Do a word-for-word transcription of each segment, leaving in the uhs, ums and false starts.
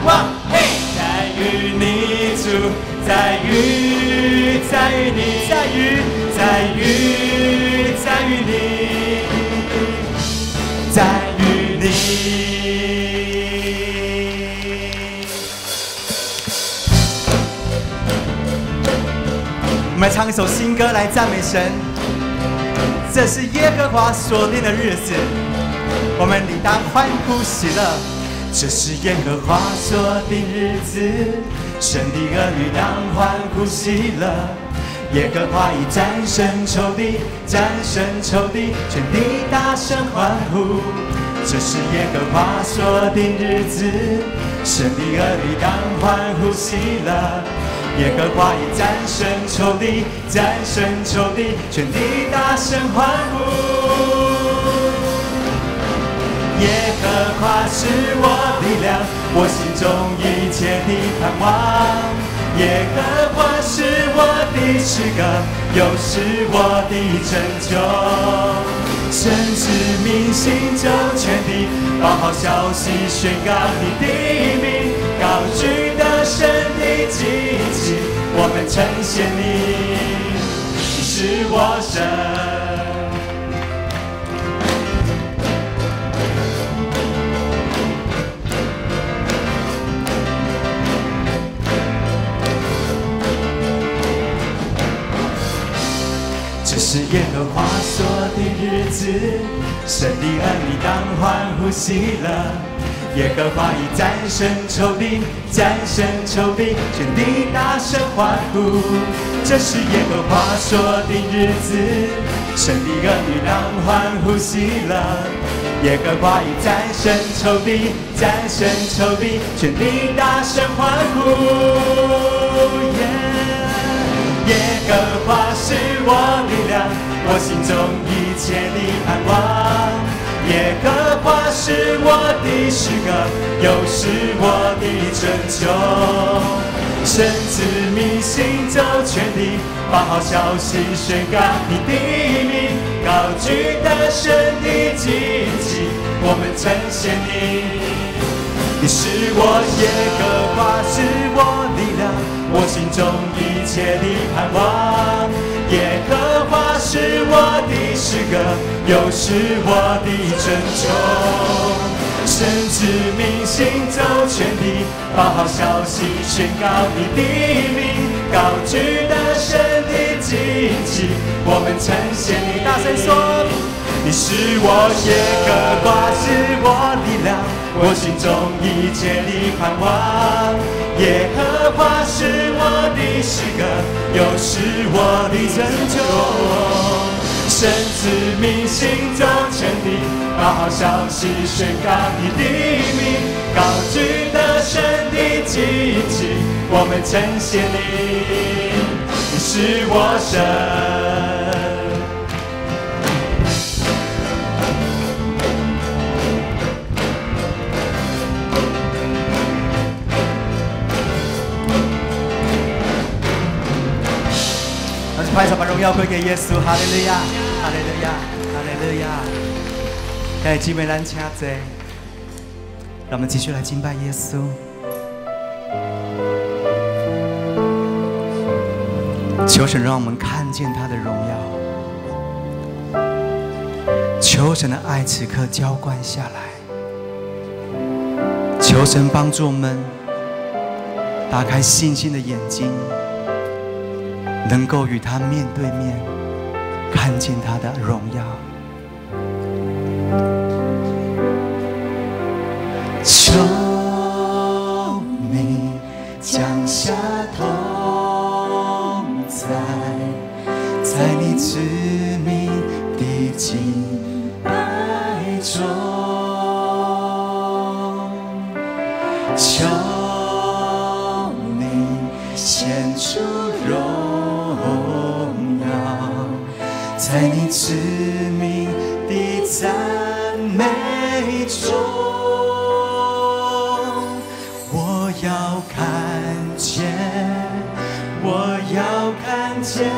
光，嘿！在与你住，在与在与你，在与在与在与你，在与你。我们来唱一首新歌来赞美神。这是耶和华所定的日子，我们理当欢呼喜乐。这是耶和华所定日子，神的儿女当欢呼喜乐。耶和华已战胜仇敌，战胜仇敌，全地大声欢呼。这是耶和华所定日子，神的儿女当欢呼喜乐。耶和华已战胜仇敌，战胜仇敌，全地大声欢呼。耶和华是我力量，我心中一切的盼望。耶和华是我的诗歌，又是我的拯救。神之名行走全地，报好消息宣告你的名，高举的神的祭旗，我们称谢你，你是我神。这是耶和华所的日子，神的儿女当欢呼喜乐。耶和华已战胜仇敌，战胜仇敌，全地大声欢呼。这是耶和华所的日子，神的儿女当欢呼喜乐。耶和华已战胜仇敌，战胜仇敌，全地大声欢呼。Yeah 耶和华是我力量，我心中一切的盼望。耶和华是我的诗歌，又是我的拯救。神之名行走全地，报好消息宣告你的名，高举的神的祭旗，我们称谢你。你是我耶和华，是我力量，我心中一切的盼望。耶和华是我的诗歌，又是我的拯救。神之名行走全地，报好消息宣告你的名，高举的神的祭旗，我们称谢你。大声说，你是我耶和华，是我力量，我心中一切的盼望。耶和华是我的诗歌，又是我的拯救。神之名行走全地，报好消息宣告你的名，高举的神的祭旗，我们称谢你，你是我神。拍手把荣耀归给耶稣，哈利路亚，哈利路亚，哈利路亚。感谢姊妹咱请坐，让我们继续来敬拜耶稣。求神让我们看见他的荣耀，求神的爱此刻浇灌下来，求神帮助我们打开信心的眼睛，能够与他面对面，看见他的荣耀。求你降下同在，在你之名的敬拜中，求你显出荣耀，在你之名的赞美中，我要看见，我要看见，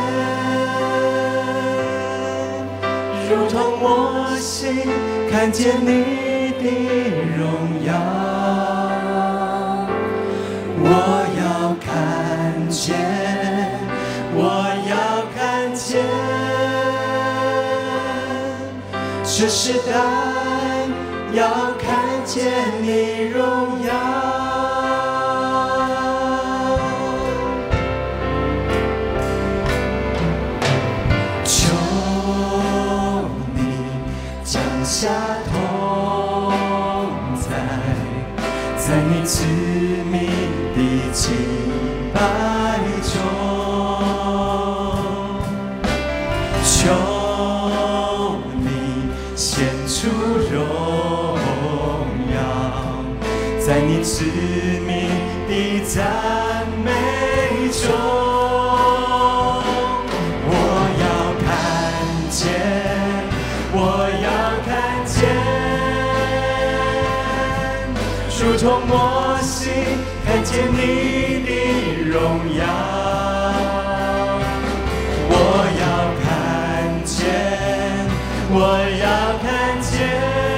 如同我心看见你的荣耀。 我要看见，我要看见，这时代要看见你荣耀。求你降下同在，在你赐名的敬拜中，求你显出荣耀，在你赐名的赞美中。我要看见，我要看见，如同摩西看见你的荣耀。我要看见，我要看见，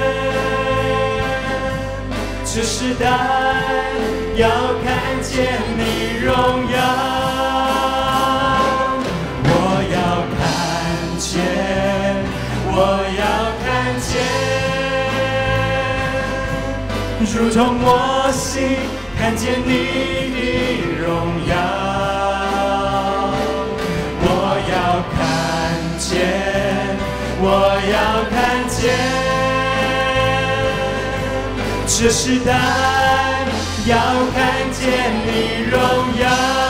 这时代要看见你荣耀。我要看见，我要看见，如同摩西看见你的荣耀。我要看见，我要看见，这时代要看见你荣耀。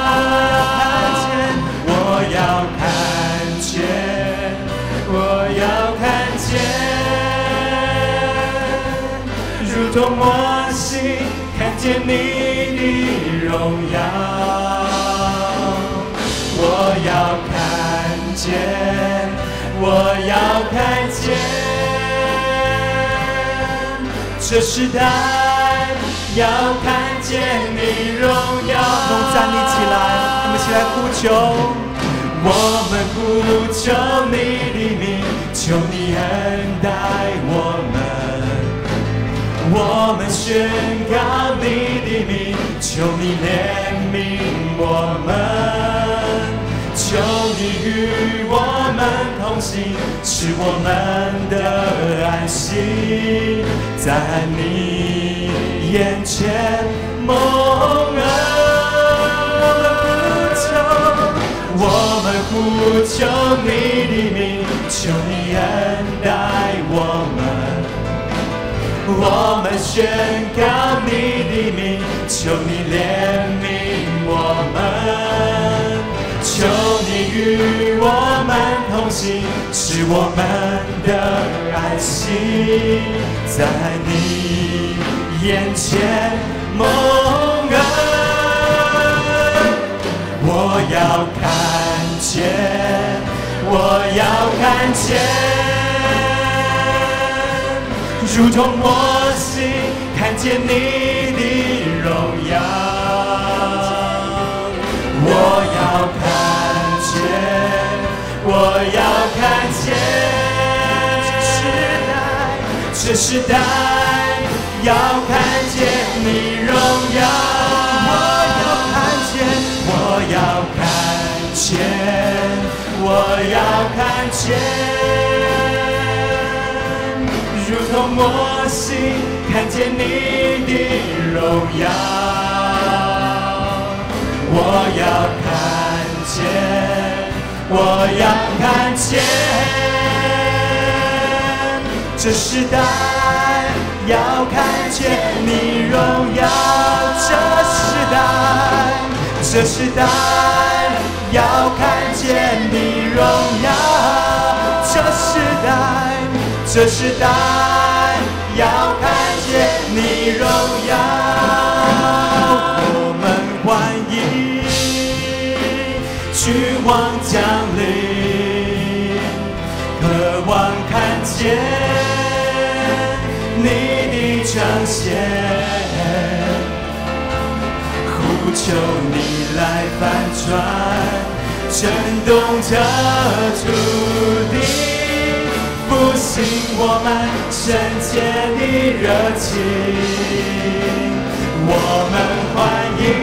我要看见，我要看见，如同摩西看见你的荣耀。我要看见，我要看见，这时代要看见你荣耀。同站立起来，我们一起来呼求。我们呼求你的名，求你恩待我们。我们宣告你的名，求你怜悯我们。求你与我们同行，使我们的安息在你眼前蒙恩。我们呼求你的名，求你恩待我们。我们宣告你的名，求你怜悯我们。求你与我们同行，使我们的安息在你眼前蒙恩。我要看见，我要看见，如同摩西看见你的荣耀。我要看见，我要看见，这时代要看见你荣耀。我要看见，我要看见，如同摩西看见你的荣耀。我要看见，我要看见，这时代要看见你荣耀。这时代。这时代要看见你荣耀，这时代，这时代要看见你荣耀。我们欢迎君王降临，渴望看见你的彰显。求你来翻转，震动这土地，复兴我们圣洁的热情。我们欢迎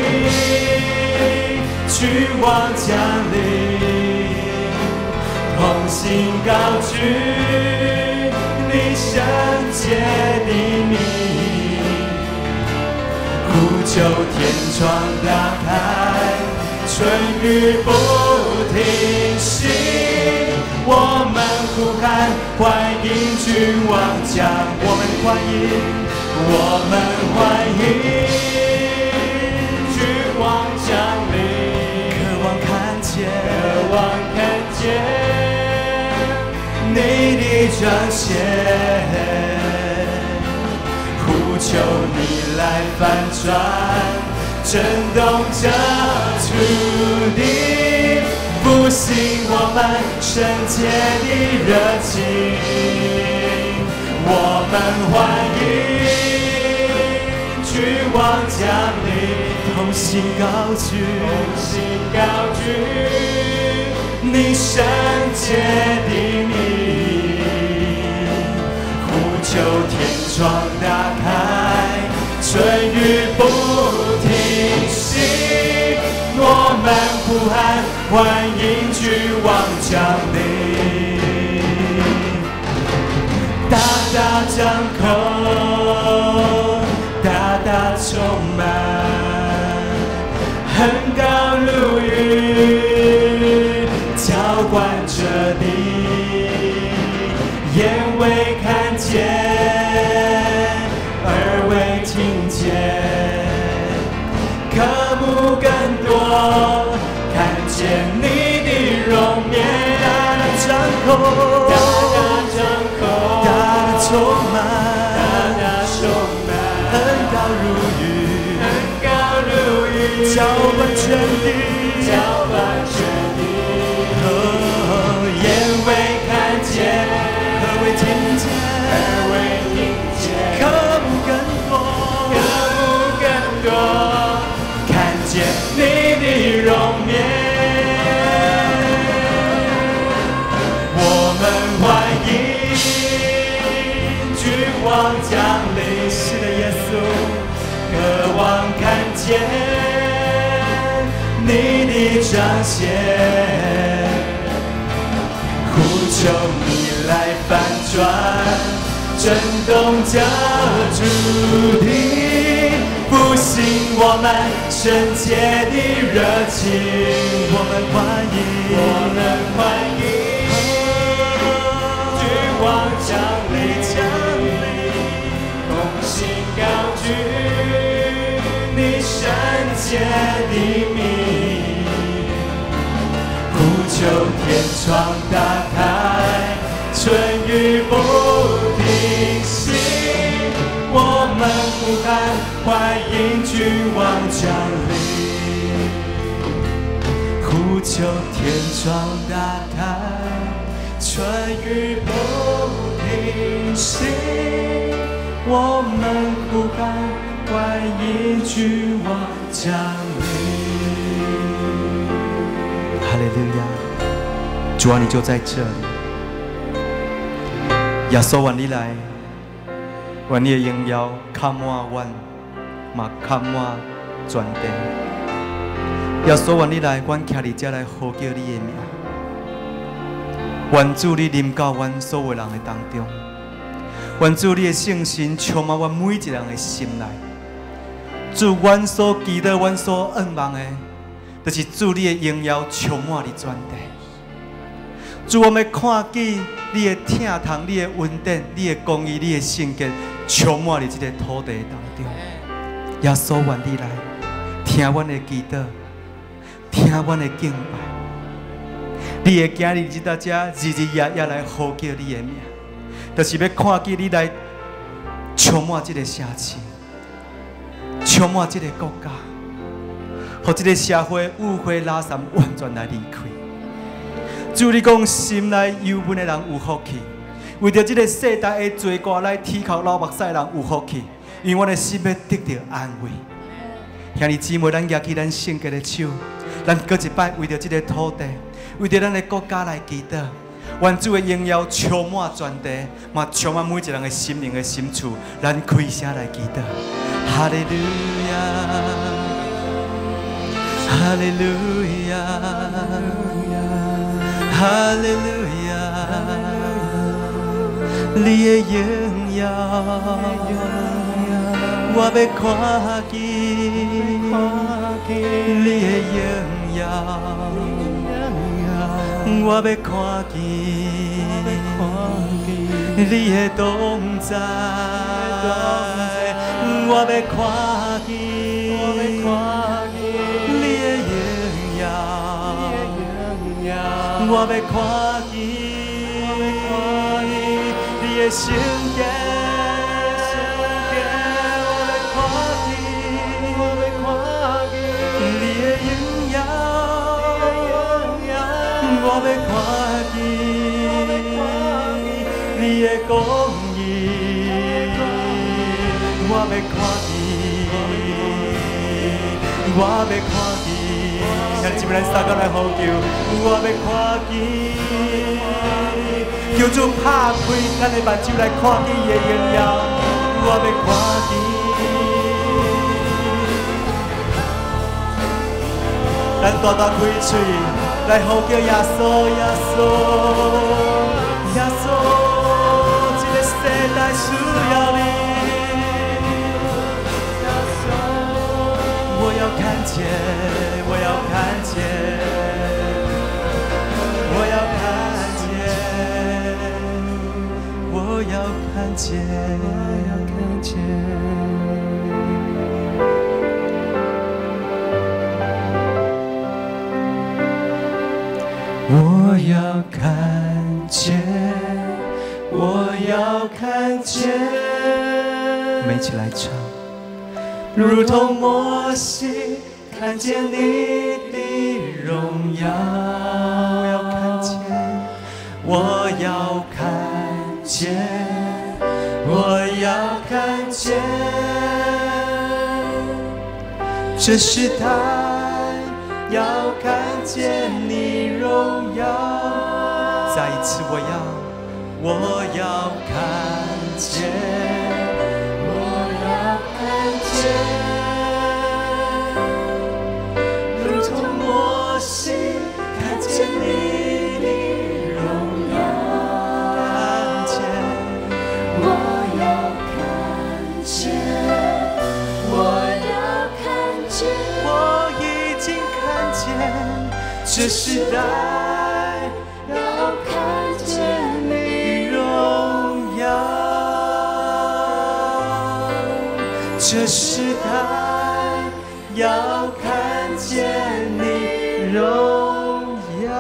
君王降临，同心高举你圣洁的名，呼求天窗打开，春雨不停息，我们呼喊欢迎君王降，我们欢迎，我们欢迎君王降临，渴望看见，渴望看见你的彰显，呼求你来翻转。震动这土地，复兴我们圣洁的热情。我们欢迎君王降临，同心高举，同心高举你圣洁的名，呼求天窗打开，春雨不停息，我们呼喊欢迎君王降临，大大张口，大大充满，很高如云，浇灌着地，眼未看见，耳未听见。渴慕更多，看见你的容颜，大大张口，大大张口，大大充满，大大充满，很高如云，很高如云，浇灌全地，浇灌全地。哦，眼未看见，耳未听见，耳未听见，渴慕更多，渴慕更多。见你的容颜，我们欢迎君王降临，是的，耶稣，渴望看见你的彰显，呼求你来翻转，震动这土地，复兴我们圣洁的热情，我们欢迎，我们欢迎君王降临，降临，同心高举你圣洁的名，呼求天窗打开，春雨不停息，我们呼喊欢迎君王降临，呼求天窗打开，春雨不停息，我们呼喊欢迎君王降临。 哈利路亚！主啊，你就在这里。耶稣，愿你来，愿你的荣耀充满阮，嘛充满全地。耶稣，愿你来，阮徛伫这来呼叫你的名。愿主你临到阮所有人的当中，愿主你的圣神充满阮每一个人的心内。主，阮所祈祷、阮所仰望的，就是主你的荣耀充满伫全地。主，我们看见你的疼痛、你的恩典、你的公义、你的圣洁，充满伫这个土地当中。耶稣，愿你来听阮的祈祷，听阮的敬拜。你会今日日到这日日夜夜来呼叫你的名，就是要看见你来充满这个城市，充满这个国家，让这个社会污秽垃圾完全来离开。主，你讲心内忧闷的人有福气，为着这个世代的罪过来啼哭流目屎的人有福气，因为阮的心要得到安慰。兄弟姊妹，咱举起咱圣洁的手，咱搁一摆为着这个土地，为着咱的国家来祈祷。愿主的荣耀充满全地，嘛充满每一个人的心灵的深处。咱开声来祈祷，哈利路亚， 哈利路亚，哈利路亚，你的荣耀，我要看见，你的荣耀，我要看见，你的同在，我要看见。 我要看见你的圣洁，我要看见你的荣耀，我要看见你的公义，我要看见，我要看见。 让一位咱三个来呼求，我要看见，求主拍开咱的目睭来看见伊的荣耀，我要看见。咱大大开嘴来呼叫耶稣，耶稣，耶稣，这个世代需要你。 我要看见，我要看见，我要看见，我要看见，我要看见。我要看见，我要看见。我们一起来唱。 如同摩西看见你的荣耀，我要看见，我要看见，我要看见，这时代要看见你荣耀。再一次，我要，我要看见。 如同摩西看见你的荣耀，看见，我要看见，我要看见，我已经看见，这时代要看见你荣耀。 这时代要看见你荣耀。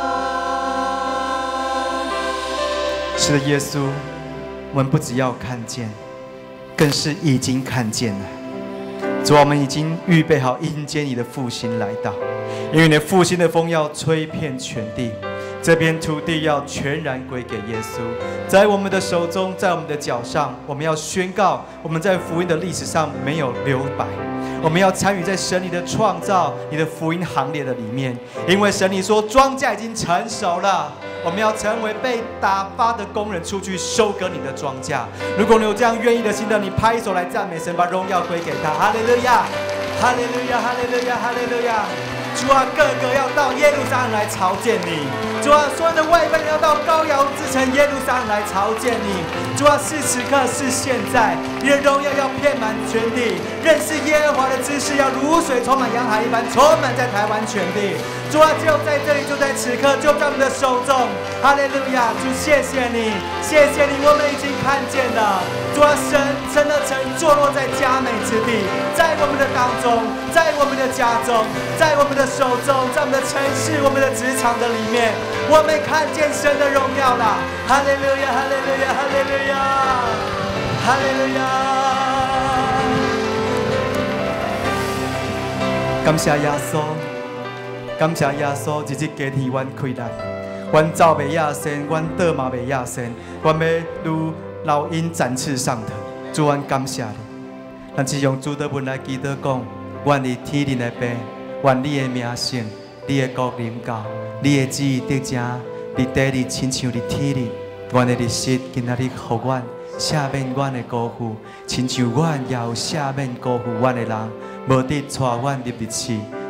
是的，耶稣，我们不只要看见，更是已经看见了。主啊，我们已经预备好迎接你的复兴来到，因为你的复兴的风要吹遍全地。 这片土地要全然归给耶稣，在我们的手中，在我们的脚上，我们要宣告，我们在福音的历史上没有留白，我们要参与在神你的创造、你的福音行列的里面，因为神你说庄稼已经成熟了，我们要成为被打发的工人，出去收割你的庄稼。如果你有这样愿意的心的，你拍手来赞美神，把荣耀归给他。哈利路亚，哈利路亚，哈利路亚，哈利路亚。 主啊，个个要到耶路撒冷来朝见你。主啊，所有的外邦人要到羔羊之城耶路撒冷来朝见你。主啊，是此刻，是现在，你的荣耀要遍满全地，认识耶和华的知识要如水充满洋海一般，充满在台湾全地。主啊，就在这里，就在此刻，就在我们的手中。哈利路亚！主，谢谢你，谢谢你，我们已经看见了。主啊，神神的城坐落在佳美之地，在我们的当中，在我们的家中，在我们的 手中，在我们的城市、我们的职场的里面，我们看见神的荣耀了。哈利路亚，哈利路亚，哈利路亚，哈利路亚。感谢耶稣，感谢耶稣，日日加添阮开来，阮走袂亚先，阮倒嘛袂亚先，阮要如老鹰展翅上腾。主，阮感谢你。咱只用主的文来祈祷讲，愿你天灵的病。 愿你的名声，你的国临到，你的旨意得成，伫地里亲像伫天里。阮的日食今仔日互阮赦免阮的辜负，亲像阮也有赦免辜负阮的人，无得带阮入日市，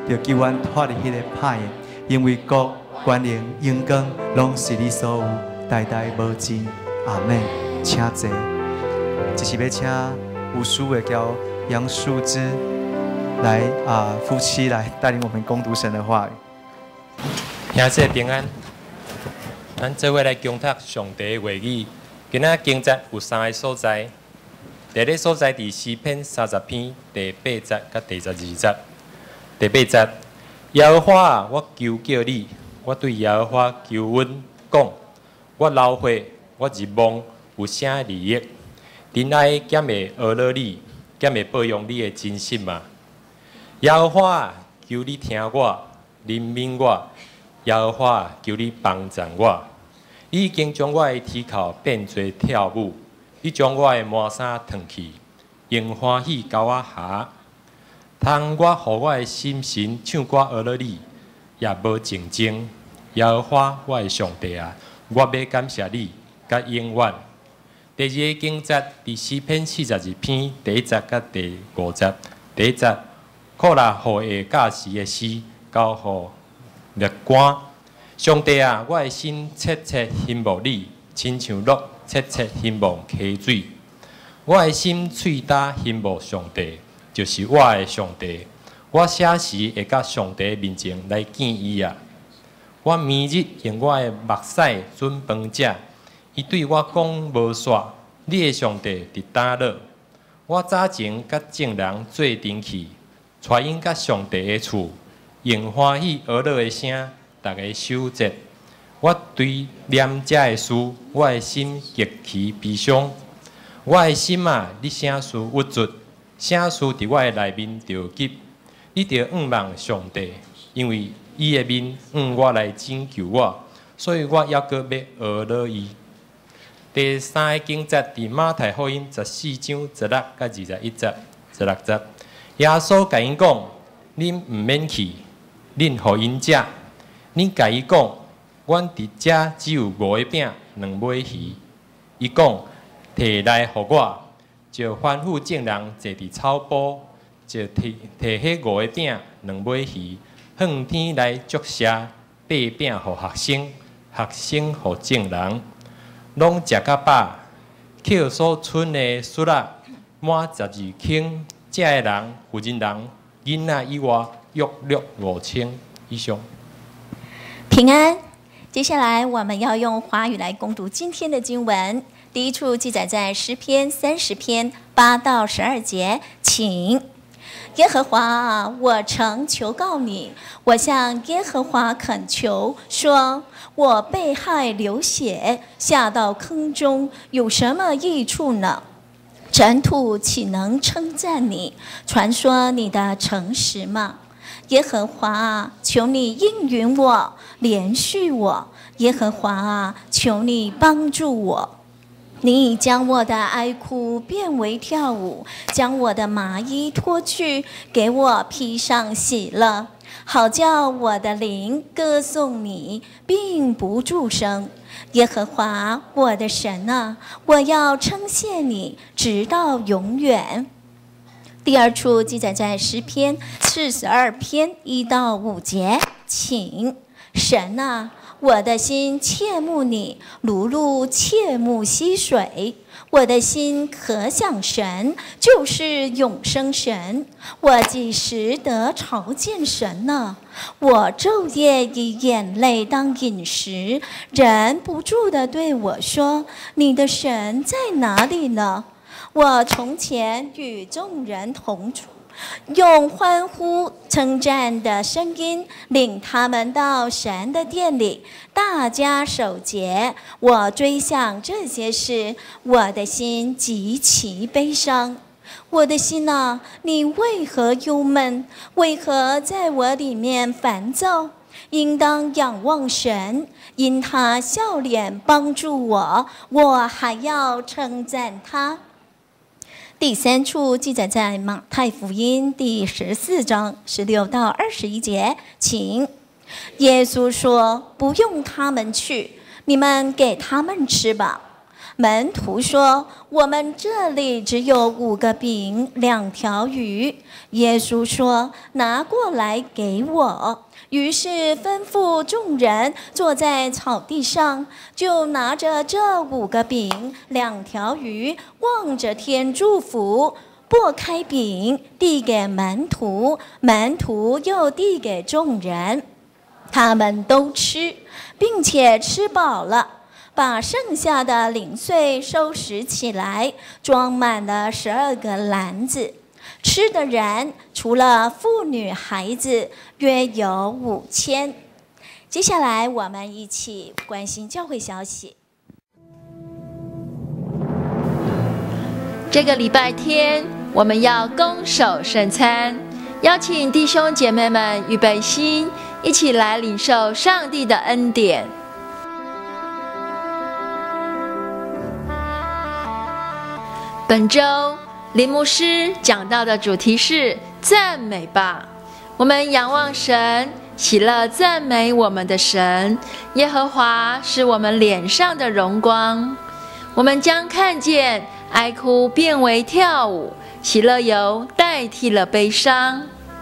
就救阮脱离迄个歹的，因为国、权能、荣光，拢是你所有，代代无尽。阿门。请坐。这是要请有需的叫杨树枝来啊，夫妻来带领我们攻读神的话语。 兄弟平安，咱做伙来攻读上帝的话语。今仔经节有三个所在，第一个所在伫诗篇三十篇第八节甲第十二节。第八节，耶和华啊，我求叫你，我对耶和华求阮讲，我老岁，我日望有啥利益？仁爱减会学了你，减会保养你的真心嘛？耶和华啊，求你听我，怜悯我。耶和华，求你帮助我。你已经将我的体口变作跳舞，你将我的毛衫脱去，用欢喜交我下。通我互我的心神唱歌学了你，也无竞争。耶和华，我的上帝啊，我要感谢你，甲永远。第二个经节伫诗篇四十二篇第一节甲第五节。第一节，苦难互下假时的诗，交互列官。上帝啊，我的心切切羡慕你，亲像鹿切切羡慕溪水。我的心喙焦羡慕上帝，就是我的上帝。我啥时会到上帝面前来见伊啊？我明日用我的目屎准饭食。伊对我讲无煞，你的上帝伫倒落。我早前甲众人做阵去，带因甲上帝的厝，用欢喜而乐的声。大家守节，我对念这的事，我的心极其悲伤。我的心啊，你啥事郁卒，啥事伫我的内面着急，你着仰望上帝，因为伊的面向我来拯救我，所以我要搁要学了伊。第三个经节伫马太福音十四章十六甲二十一节、十六节，耶稣甲因讲：恁毋免去，恁互因食。恁甲伊讲，阮伫遮只有五个饼、两尾鱼。伊讲，摕来互我，就吩咐众人坐伫草坡，就摕摕迄五个饼、两尾鱼，向天来祝谢，八饼互学生，学生互众人，拢食甲饱。捡所剩的粟仔满十二斤，遮个人、妇人人、囡仔以外，约略五千以上。 平安。接下来我们要用华语来攻读今天的经文。第一处记载在诗篇三十篇八到十二节，请。耶和华啊，我曾求告你，我向耶和华恳求，说：我被害流血，下到坑中，有什么益处呢？尘土岂能称赞你？传说你的诚实吗？耶和华啊，求你应允我，怜恤我。耶和华啊，求你帮助我。你已将我的哀哭变为跳舞，将我的麻衣脱去，给我披上喜乐，好叫我的灵歌颂你，并不住声。耶和华我的神啊，我要称谢你，直到永远。第二处记载在诗篇四十二篇一到五节，请。神啊，我的心切慕你，如鹿切慕溪水。我的心可想神，就是永生神。我几时得朝见神呢？我昼夜以眼泪当饮食，忍不住地对我说：你的神在哪里呢？我从前与众人同住，用欢呼称赞的声音领他们到神的殿里，大家守节。我追想这些事，我的心极其悲伤。我的心啊，你为何忧闷？为何在我里面烦躁？应当仰望神，因他笑脸帮助我，我还要称赞他。第三处记载在马太福音第十四章十六到二十一节，请。耶稣说：不用他们去，你们给他们吃吧。 门徒说：“我们这里只有五个饼，两条鱼。”耶稣说：“拿过来给我。”于是吩咐众人坐在草地上，就拿着这五个饼、两条鱼，望着天祝福，擘开饼，递给门徒，门徒又递给众人。他们都吃，并且吃饱了，把剩下的零碎收拾起来，装满了十二个篮子。吃的人除了妇女孩子，约有五千。接下来我们一起关心教会消息。 这个礼拜天我们要恭守圣餐，邀请弟兄姐妹们预备心，一起来领受上帝的恩典。本周林牧师讲到的主题是赞美吧，我们仰望神，喜乐赞美我们的神。耶和华是我们脸上的荣光，我们将看见哀哭变为跳舞，喜乐油代替了悲伤。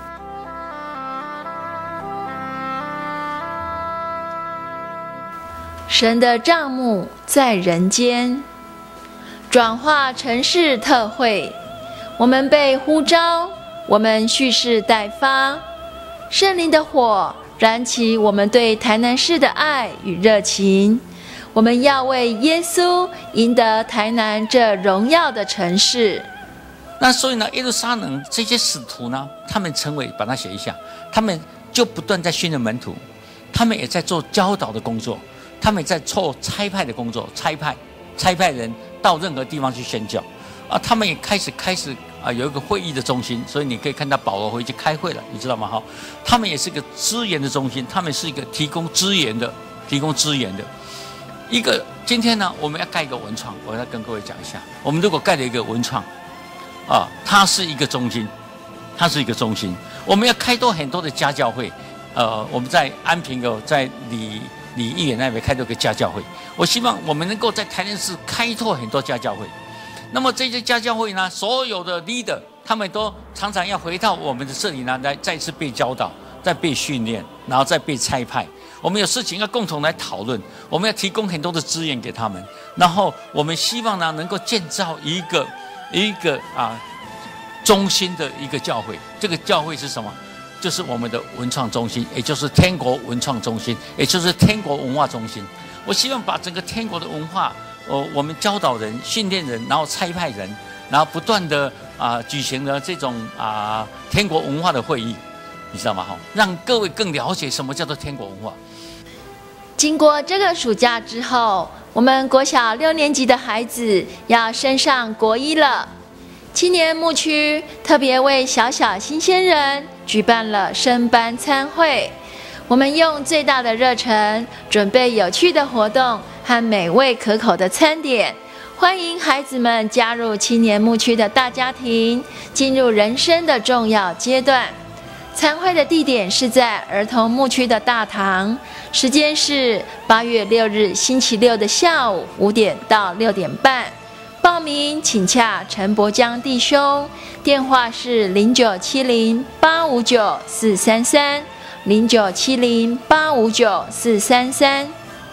神的帐幕在人间，转化城市特会，我们被呼召，我们蓄势待发，圣灵的火燃起我们对台南市的爱与热情。我们要为耶稣赢得台南这荣耀的城市。 那所以呢，耶路撒冷这些使徒呢，他们成为，把它写一下，他们就不断在训练门徒，他们也在做教导的工作，他们也在做差派的工作，差派差派人到任何地方去宣教啊，他们也开始开始啊有一个会议的中心，所以你可以看到保罗回去开会了，你知道吗？哈，他们也是个资源的中心，他们是一个提供资源的，提供资源的。一个今天呢，我们要盖一个文创，我要跟各位讲一下，我们如果盖了一个文创，啊，它是一个中心，它是一个中心，我们要开拓很多的家教会，呃，我们在安平有在李李议员那边开拓一个家教会，我希望我们能够在台南市开拓很多家教会。那么这些家教会呢，所有的 leader 他们都常常要回到我们的这里呢，来再次被教导，再被训练，然后再被差派。我们有事情要共同来讨论，我们要提供很多的资源给他们，然后我们希望呢能够建造一个一个啊中心的一个教会。这个教会是什么？就是我们的文创中心，也就是天国文创中心，也就是天国文化中心。我希望把整个天国的文化，呃，我们教导人、训练人，然后差派人，然后不断的啊举行了这种啊天国文化的会议，你知道吗？哈，让各位更了解什么叫做天国文化。 经过这个暑假之后，我们国小六年级的孩子要升上国一了。青年牧区特别为小小新鲜人举办了升班餐会，我们用最大的热忱准备有趣的活动和美味可口的餐点，欢迎孩子们加入青年牧区的大家庭，进入人生的重要阶段。餐会的地点是在儿童牧区的大堂，时间是八月六日星期六的下午五点到六点半。报名请洽陈伯江弟兄，电话是零九七零八五九四三三零九七零八五九四三三。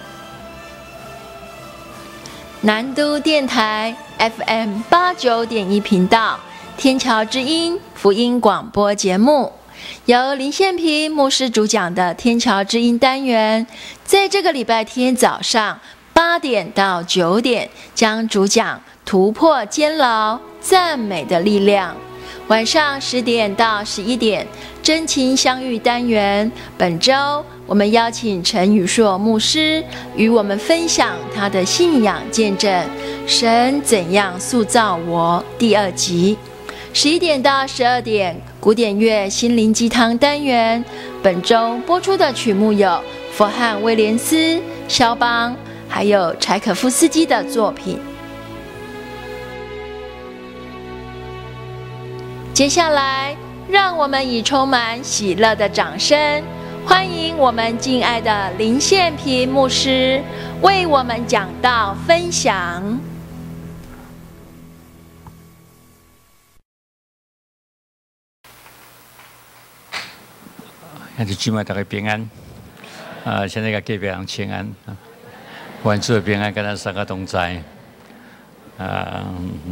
南都电台 F M 八九点一频道，天桥之音福音广播节目。由林宪平牧师主讲的天桥之音单元，在这个礼拜天早上八点到九点将主讲突破监牢赞美的力量，晚上十点到十一点真情相遇单元。本周我们邀请陈宇硕牧师与我们分享他的信仰见证，神怎样塑造我第二集。十一点到十二点古典乐心灵鸡汤单元，本周播出的曲目有佛汉威廉斯、肖邦还有柴可夫斯基的作品。接下来让我们以充满喜乐的掌声欢迎我们敬爱的林宪平牧师为我们讲道分享。 还是今晚大家平安。啊，现在个隔壁人请安，万主平安，跟咱三个同在。啊，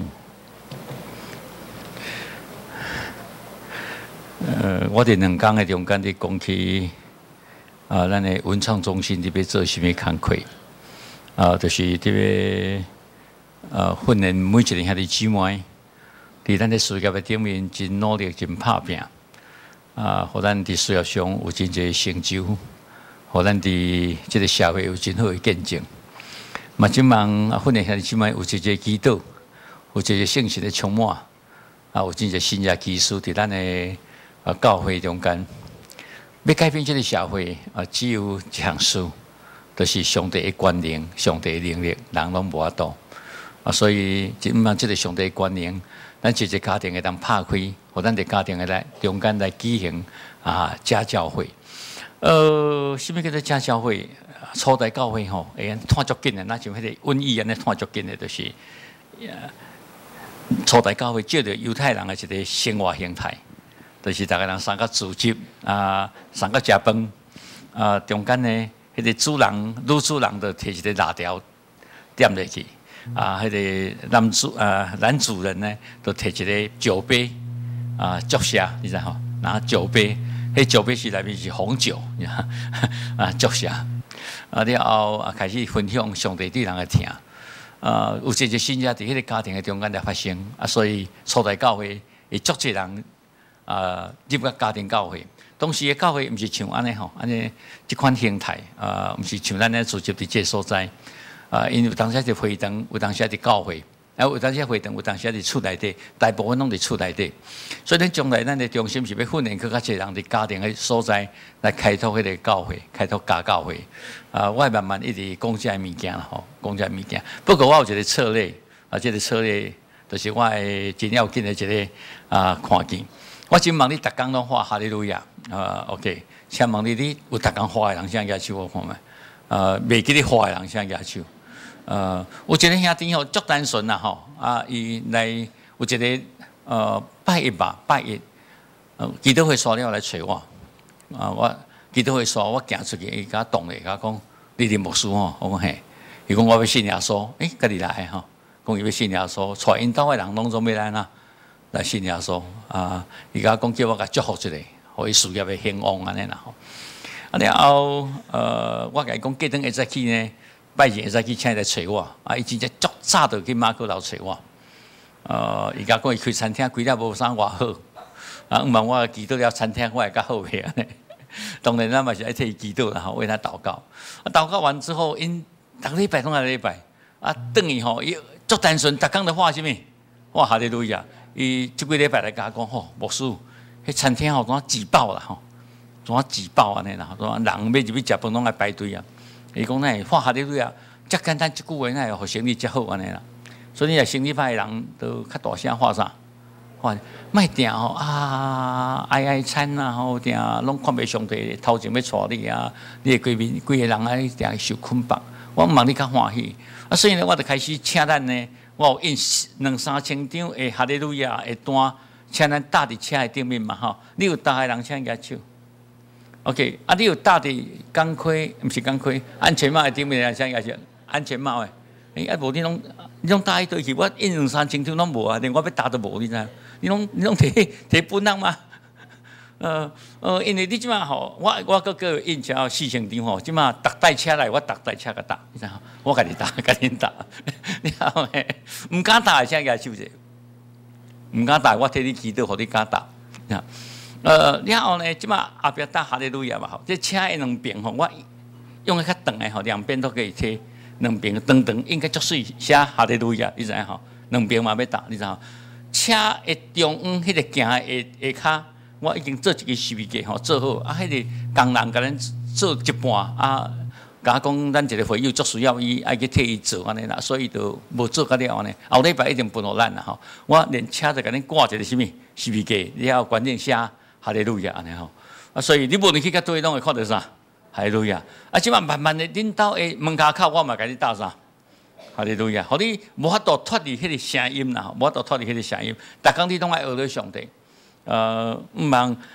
呃，我哋两天的中间伫讲起，啊，咱的文创中心伫要做什么工课？啊，就是伫要呃训练每一个兄弟姊妹，伫咱的事业的顶面真努力、真拍拼。啊，互咱伫事业上有真侪成就，互咱伫即个社会有真好的见证。嘛，希望啊，训练兄弟姊妹有一个祈祷，有一个信心的充满，啊，有真侪新嘅技术伫咱的啊教会中间。要改变即个社会啊，只有一项事，就是上帝的权能、上帝的能力，人拢无法度。啊，所以希望即个上帝的权能。咱一个家庭会当拍开，或咱一个家庭会来中间来举行啊家教会。呃，什么叫做家教会？初代教会吼，会看足紧的，那像迄个瘟疫安尼看足紧的，就是、呃、初代教会照着犹太人的一个生活形态，就是大家人三个组织啊，三个食饭啊，中间呢，迄个主人、女主人就摕一个蜡条点落去。啊，迄、那个男主啊，男主人呢，就摕一个酒杯啊，祝谢，你知吼？拿酒杯，迄酒杯是内面是红酒，啊，祝谢。啊，了后啊，开始分享上帝对人的疼。啊，有一个新家伫迄个家庭的中间来发生，啊，所以初代教会会足侪人啊入个家庭教会。当时的教会毋是像安尼吼，安尼即款形态啊，毋是像咱咧组织伫这所在。啊，因为有当时伫会堂，有当时伫教会，啊，有当时会堂，有当时伫厝内底，大部分拢伫厝内底。所以咱将来咱的中心是要训练更加侪人伫家庭的所在来开拓迄个教会，开拓家教会。啊，我会慢慢一直讲这物件啦，吼，讲这物件。不过我有一个策略，啊，这个策略就是我的真要紧的一个啊看见。我真望你逐工拢画哈利路亚，啊 ，OK， 请问你你有逐工画的人先举手我看觅，啊，袂记你画的人先举手。呃，有一个兄弟吼，足单纯啦吼，啊，伊来有一个呃拜一吧，拜一，呃，基督会刷了来找我，啊，我基督会刷，我行出去，伊甲动咧，甲讲，你是牧师吼，我讲嘿，伊讲我要信耶稣，诶，家己来吼，讲伊要信耶稣，带因兜诶人拢总要来呐，来信耶稣，啊，伊甲讲叫我甲祝福一下，互伊事业会兴旺安尼啦吼，啊了后，呃，我甲伊讲，过顿会再去呢。拜二会使去请伊来找我，啊！伊真正足早就去马哥楼找我。呃，伊甲讲伊开餐厅，开了无啥偌好。啊，毋茫我祈祷了餐厅，我会较好个安尼。当然咱嘛是爱替伊祈祷啦，吼，为他祷告。啊，祷告完之后，因逐礼拜拢来礼拜，啊，等于吼，伊足单纯，逐工都画啥物？画哈利路亚。伊即几礼拜来甲我讲，吼，牧师，迄餐厅吼，怎啊挤爆啦，吼，怎啊挤爆安尼啦，怎啊人要入去食饭拢来排队啊。伊讲呢，画哈利路亚，遮简单一句话，那互生意遮好安尼啦。所以你若生意歹的人，都较大声画啥？画卖定吼啊，爱爱餐啊，吼定拢看袂上帝，头前要带你啊，你规面规个人爱定受捆绑。我望你较欢喜，啊，所以呢，我就开始请咱呢，我有印两三千张的哈利路亚的单，请咱搭伫车的顶面嘛吼。你有搭的人请举手。OK， 啊，你有搭伫钢盔，毋是钢盔，安全帽的顶面来啥个是安全帽的？诶、欸，啊无你拢你拢搭迄对去，我印两三千张拢无啊，连我要搭都无，你知？你拢你拢摕摕本人吗？呃呃，因为你即马吼，我我个个印超四千张吼，即马逐台车来，我逐台车甲搭，你知吼？我家己搭，家己搭，你后诶，毋敢搭的啥个手者？毋敢搭，我替你祈祷，互你敢搭，啊。呃，然后呢，即马后壁搭哈利路亚嘛吼，这车的两边吼，我用个较长的吼，两边都可以贴，两边长长应该足水写哈利路亚，你知影吼？两边嘛要搭，你知吼？车的中央迄个行的下骹，我已经做一个视频机吼，做好啊，迄个工人甲咱做一半啊，甲我讲咱一个会友足需要伊爱去替伊做安尼啦，所以就无做甲了安尼。后礼拜一定分互咱啦吼，我连车就甲恁挂一个啥物视频机，了后关键写。哈利路亚安尼吼，啊，所以你无论去甲对拢会看到啥？哈利路亚。啊，即摆慢慢的，恁兜的门骹口，我嘛甲你搭啥？哈利路亚。互你无法度脱离迄个声音啦，无法度脱离迄个声音。逐工你拢爱学了上帝。呃，毋茫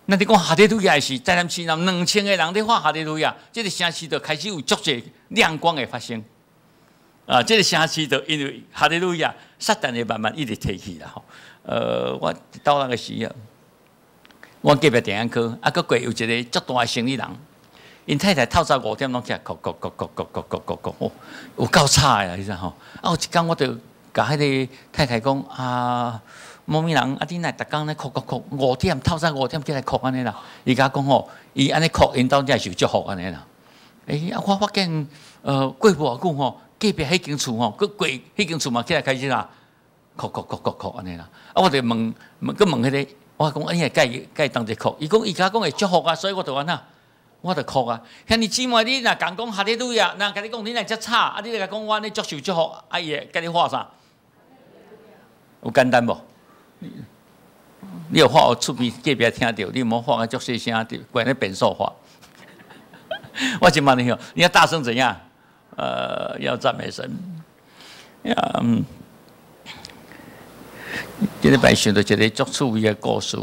那你讲哈利路亚是在咱市南两千个人在喊哈利路亚，这个城市就开始有足侪亮光的发生。啊，这个城市就因为哈利路亚，撒旦会慢慢一直提起啦吼。呃，我到那个时啊，我隔壁电影科啊，个过有一个足大的生意人，因太太透早五点钟起来，哭哭哭哭哭哭哭哭哭，哦，有够差呀，你知吼？啊，有一天我就甲迄个太太讲啊。某咪人啊，你来逐工咧哭哭哭，五点透早五点起来哭安尼啦。伊甲讲吼，伊安尼哭，因兜才受祝福安尼啦。诶、欸，啊，我发现呃过无偌久吼，隔壁迄间厝吼，佮过迄间厝嘛起来开始啦，哭哭哭哭哭安尼啦。啊，我就问问，佮问迄、那个，我讲哎呀，介介当者哭，伊讲伊甲讲会祝福啊，所以我就安那，我就哭啊。遐尼姊妹，你若讲讲哈利路亚，若甲你讲你若遮吵，啊，你甲讲我安尼接受祝福，啊伊会甲你画啥？有简单无？你有话我厝边隔壁听到，你莫话个足细声，关咧变数话。我今晚你有，你要大声怎样？呃，要赞美神。呀，嗯，今日摆想到一个足趣味的故事。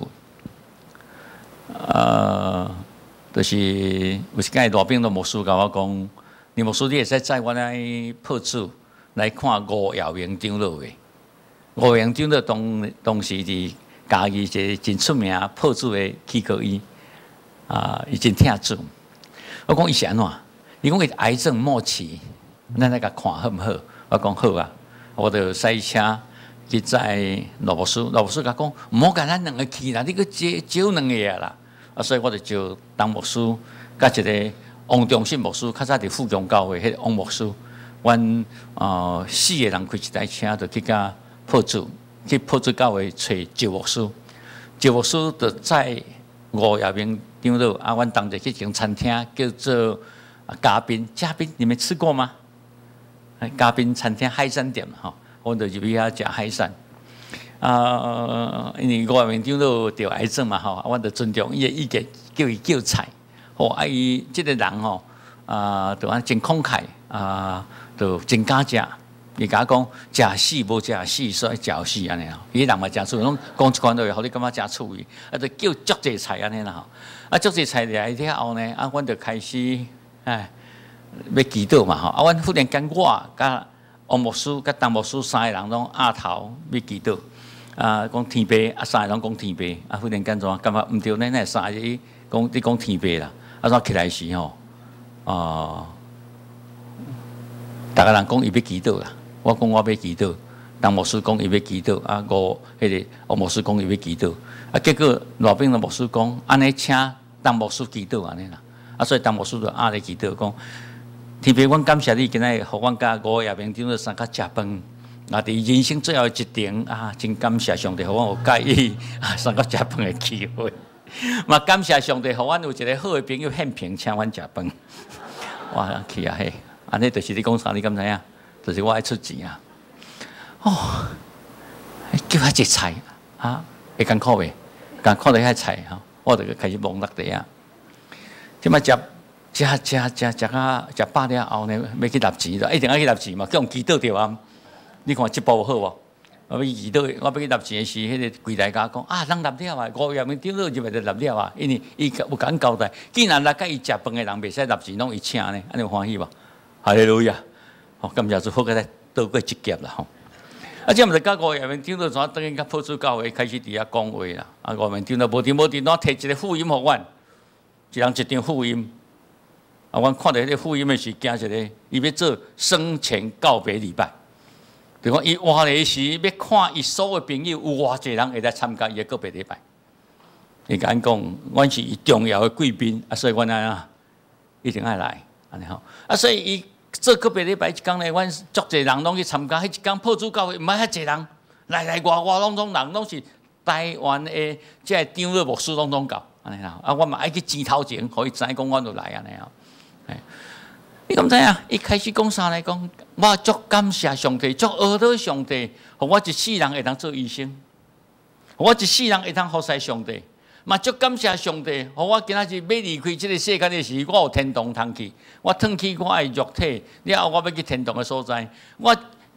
呃，就是有一间大兵的牧师甲我讲，你牧师你会使载我来破处来看吴耀明长老的。吴阳长老当当时伫嘉义一个真出名破主的气科医啊，伊真疼主。我讲伊是安怎？伊讲伊癌症末期，咱来甲看好毋好？我讲好啊，我就塞车去载罗牧师，罗牧师甲讲，毋好甲咱两个去啦，你个招招两个啊啦。啊，所以我就招当牧师，甲一个王忠信牧师，较早伫富强教会迄个王牧师，阮呃四个人开一台车，就去甲。破主去破主教会找赵牧师，赵牧师就在吴耀明长老啊，阮当日去一间餐厅叫做嘉宾，嘉宾你们吃过吗？嘉宾餐厅海产店吼，我就入去遐食海产。啊，因为吴耀明长老得癌症嘛吼，我就尊重伊的意见，叫伊叫菜。吼，啊伊即个人吼，啊，就安真慷慨啊，就真敢食。伊甲我讲，食死无食死，所以食死安尼吼。伊人嘛真趣味，拢讲一款落去，互你感觉真趣味。啊，就叫足济菜安尼啦吼。啊，足济菜来了后呢，啊，阮就开始哎要祈祷嘛吼。啊，阮忽然间我甲王牧师、甲陈牧师三个人拢压头要祈禱。啊，講天父，啊三個人講天父，啊忽然間怎感覺唔對呢？那三個講你講天父啦，啊怎起來時吼，啊，大家人講伊要祈禱啦，我講我要祈禱，陳牧師講伊要祈禱，啊我迄個王牧師講伊要祈禱，啊結果內邊的牧師講，安尼請陳牧師祈禱安尼啦，啊所以陳牧師就壓咧祈禱講。天父，阮感謝你今日，互阮甲吳亞明長老三甲食飯。啊！伫人生最後一程啊，真感謝上帝，互阮有介意啊三甲食飯的機會。嘛感謝上帝，互阮有一個好的朋友獻平請阮食飯。哇！去啊嘿！安尼就是你講啥？你敢知影？就是我愛出錢啊！哦，叫遐隻菜啊，會艱苦袂？艱苦咧遐菜吼，我就開始忙落地啊。即擺食。食食食食啊！食飽了後呢，要去納錢啦，一定要去納錢嘛，叫人祈禱着啊！你看這步好無？我要祈禱，我要去納錢時，迄個櫃台甲講啊，人納了啊，吳亞明長老入來就納了啊，因為伊有甲阮交代，既然來甲伊食飯的人袂使納錢，攏伊請呢，安尼歡喜無？哈利路亞！好，感謝主，好個來倒過一劫啦吼！啊，即毋是甲吳亞明長老怎等於甲破主教會開始佇遐講話啦？啊，吳亞明長老無停無停，呾摕一個福音互阮，一人一張福音。啊！阮看到迄個福音的時，驚一個，伊要做生前告別禮拜。就講伊活咧時，要看伊所有朋友有偌濟人會來參加伊的告別禮拜。伊甲阮講，阮是伊重要的貴賓，啊，所以阮啊一定愛來，安尼吼。啊，所以伊做告別禮拜一天咧，阮足濟人攏去參加。迄一天破主教會，毋係遐濟人，來來外外攏種人，攏是台灣的即個長老牧師攏總到，安尼啦。啊，阮嘛愛去錢頭前，互伊知講阮就來安尼吼。你敢知影？伊開始講啥來講？我足感謝上帝，足學到上帝，互我一世人會當做醫生，我一世人會當服侍上帝。嘛足感謝上帝，互我今仔日要離開這個世界的時，我有天堂通去，我褪去我的肉體，了後我要去天堂的所在。我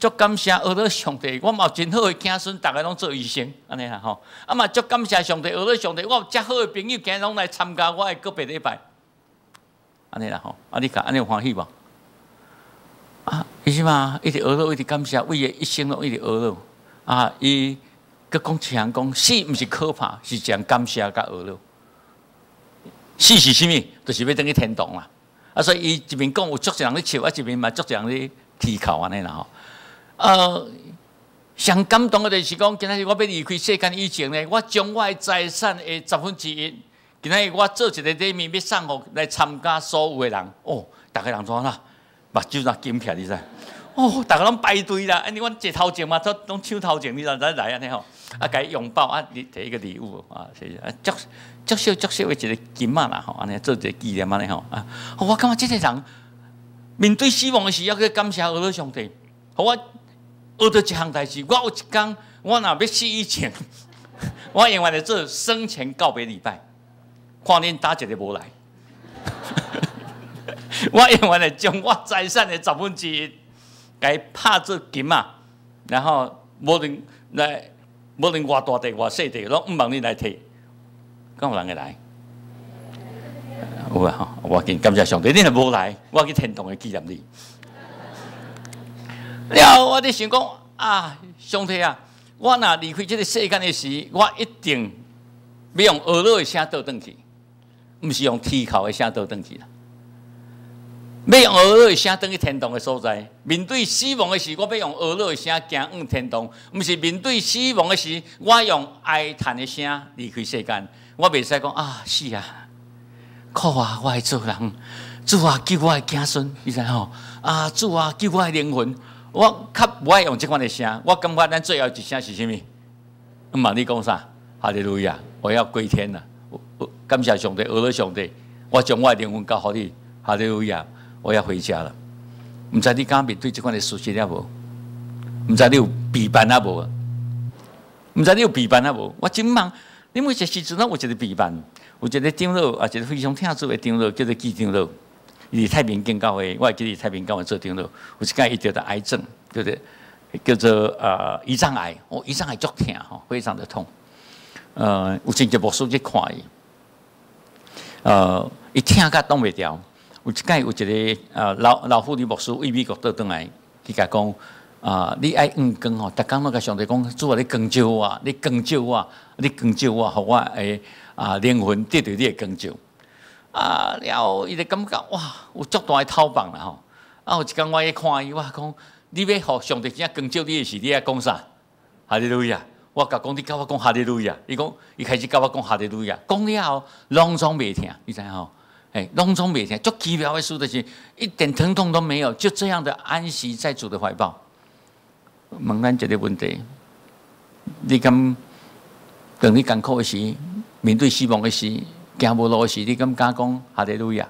足感谢俄罗上帝，我嘛有真好的子孙，大家拢做医生，安尼啦吼。啊嘛足感谢上帝，俄罗上帝，我有遮好的朋友，今日拢来参加我的告别礼拜，安尼啦吼。啊，你看安尼有欢喜无？啊，伊是嘛，一直俄罗，一直感谢，为伊一生拢一直俄罗。啊，伊佮讲一项讲，死毋是可怕，是讲感谢甲俄罗。死是啥物？就是要等去天堂啦。啊，所以伊一面讲有足多人咧笑，啊一面嘛足多人咧啼哭安尼啦吼。呃，上感动的就是讲，今仔日我要离开世间以前呢，我将我的财产的十分之一，今仔日我做一个礼物要送互来参加所有的人。哦，大家人怎啦？目睭若金起来，你知？哦，大家拢排队啦，安尼阮坐头前嘛，都拢抢头前，你知来来安尼吼，啊，甲伊拥抱啊，你摕一个礼物啊，是啊，足足小足小的一个金仔啦吼，安尼做一个纪念安尼吼啊，我感觉这个人面对死亡的时，要去感谢俄罗上帝，互我。学到一项代志，我有一天，我若要死以前，我永远来做生前告别礼拜，看恁打一个无来，我永远来将我财产的十分之一，甲伊拍做金啊，然后无论来，无论偌大地偌细地，拢毋望你来摕，敢有人会来？有啊吼，我紧感谢上帝，恁若无来，我去天堂的纪念你。了，我伫想讲啊，上帝啊，我若离开这个世间的时，我一定要用俄罗的声倒转去，毋是用啼哭的声倒转去啦。要用俄罗的声倒去天堂的所在。面对死亡的时，我要用俄罗的声行往天堂，毋是面对死亡的时，我用哀叹的声离开世间。我袂使讲啊，是啊，苦啊，我爱做人，主啊，救我的子孙，你知吼？啊，主啊，救我的灵魂。我较无爱用这款的声，我感觉咱最后一声是啥物？毋嘛，你讲啥？哈利路亚！我要归天了，感谢上帝，俄罗上帝，我将我的灵魂交互你，哈利路亚！我要回家了。毋知你敢面对这款的事实了无？毋知你有备办啊无？毋知你有备办啊无？我真忙，你每一个时阵拢有一个备办，有一个长老，啊，一个非常听主的长老，叫做季长老。伊太平间教会，我会记得太平教会做长老，有一间伊得的癌症，叫做叫做呃胰脏癌，哦，胰脏癌足痛吼，非常的痛。呃，有真个牧师去看伊，呃，伊痛甲挡袂牢。有一间有一个呃老老妇女牧师为美国倒转来，伊甲讲啊，你爱黄光吼，逐工拢甲上帝讲，主啊，你光照我，你光照我，你光照我，互我诶啊灵魂得到你的光照。啊，了后伊就感觉哇，有足大的头棒啦吼！啊，有一天我去看伊，我讲你要互上帝真光照你的时，你爱讲啥？哈利路亚！我甲讲，你甲我讲哈利路亚。伊讲，伊开始甲我讲哈利路亚，讲了后拢总袂听，你知吼？哎，拢总袂听，足奇妙的事就是一点疼痛都没有，就这样的安息在主的怀抱。问咱一个问题：你敢当你艰苦的时，面对死亡的时？行无路时，你敢敢讲哈利路亚？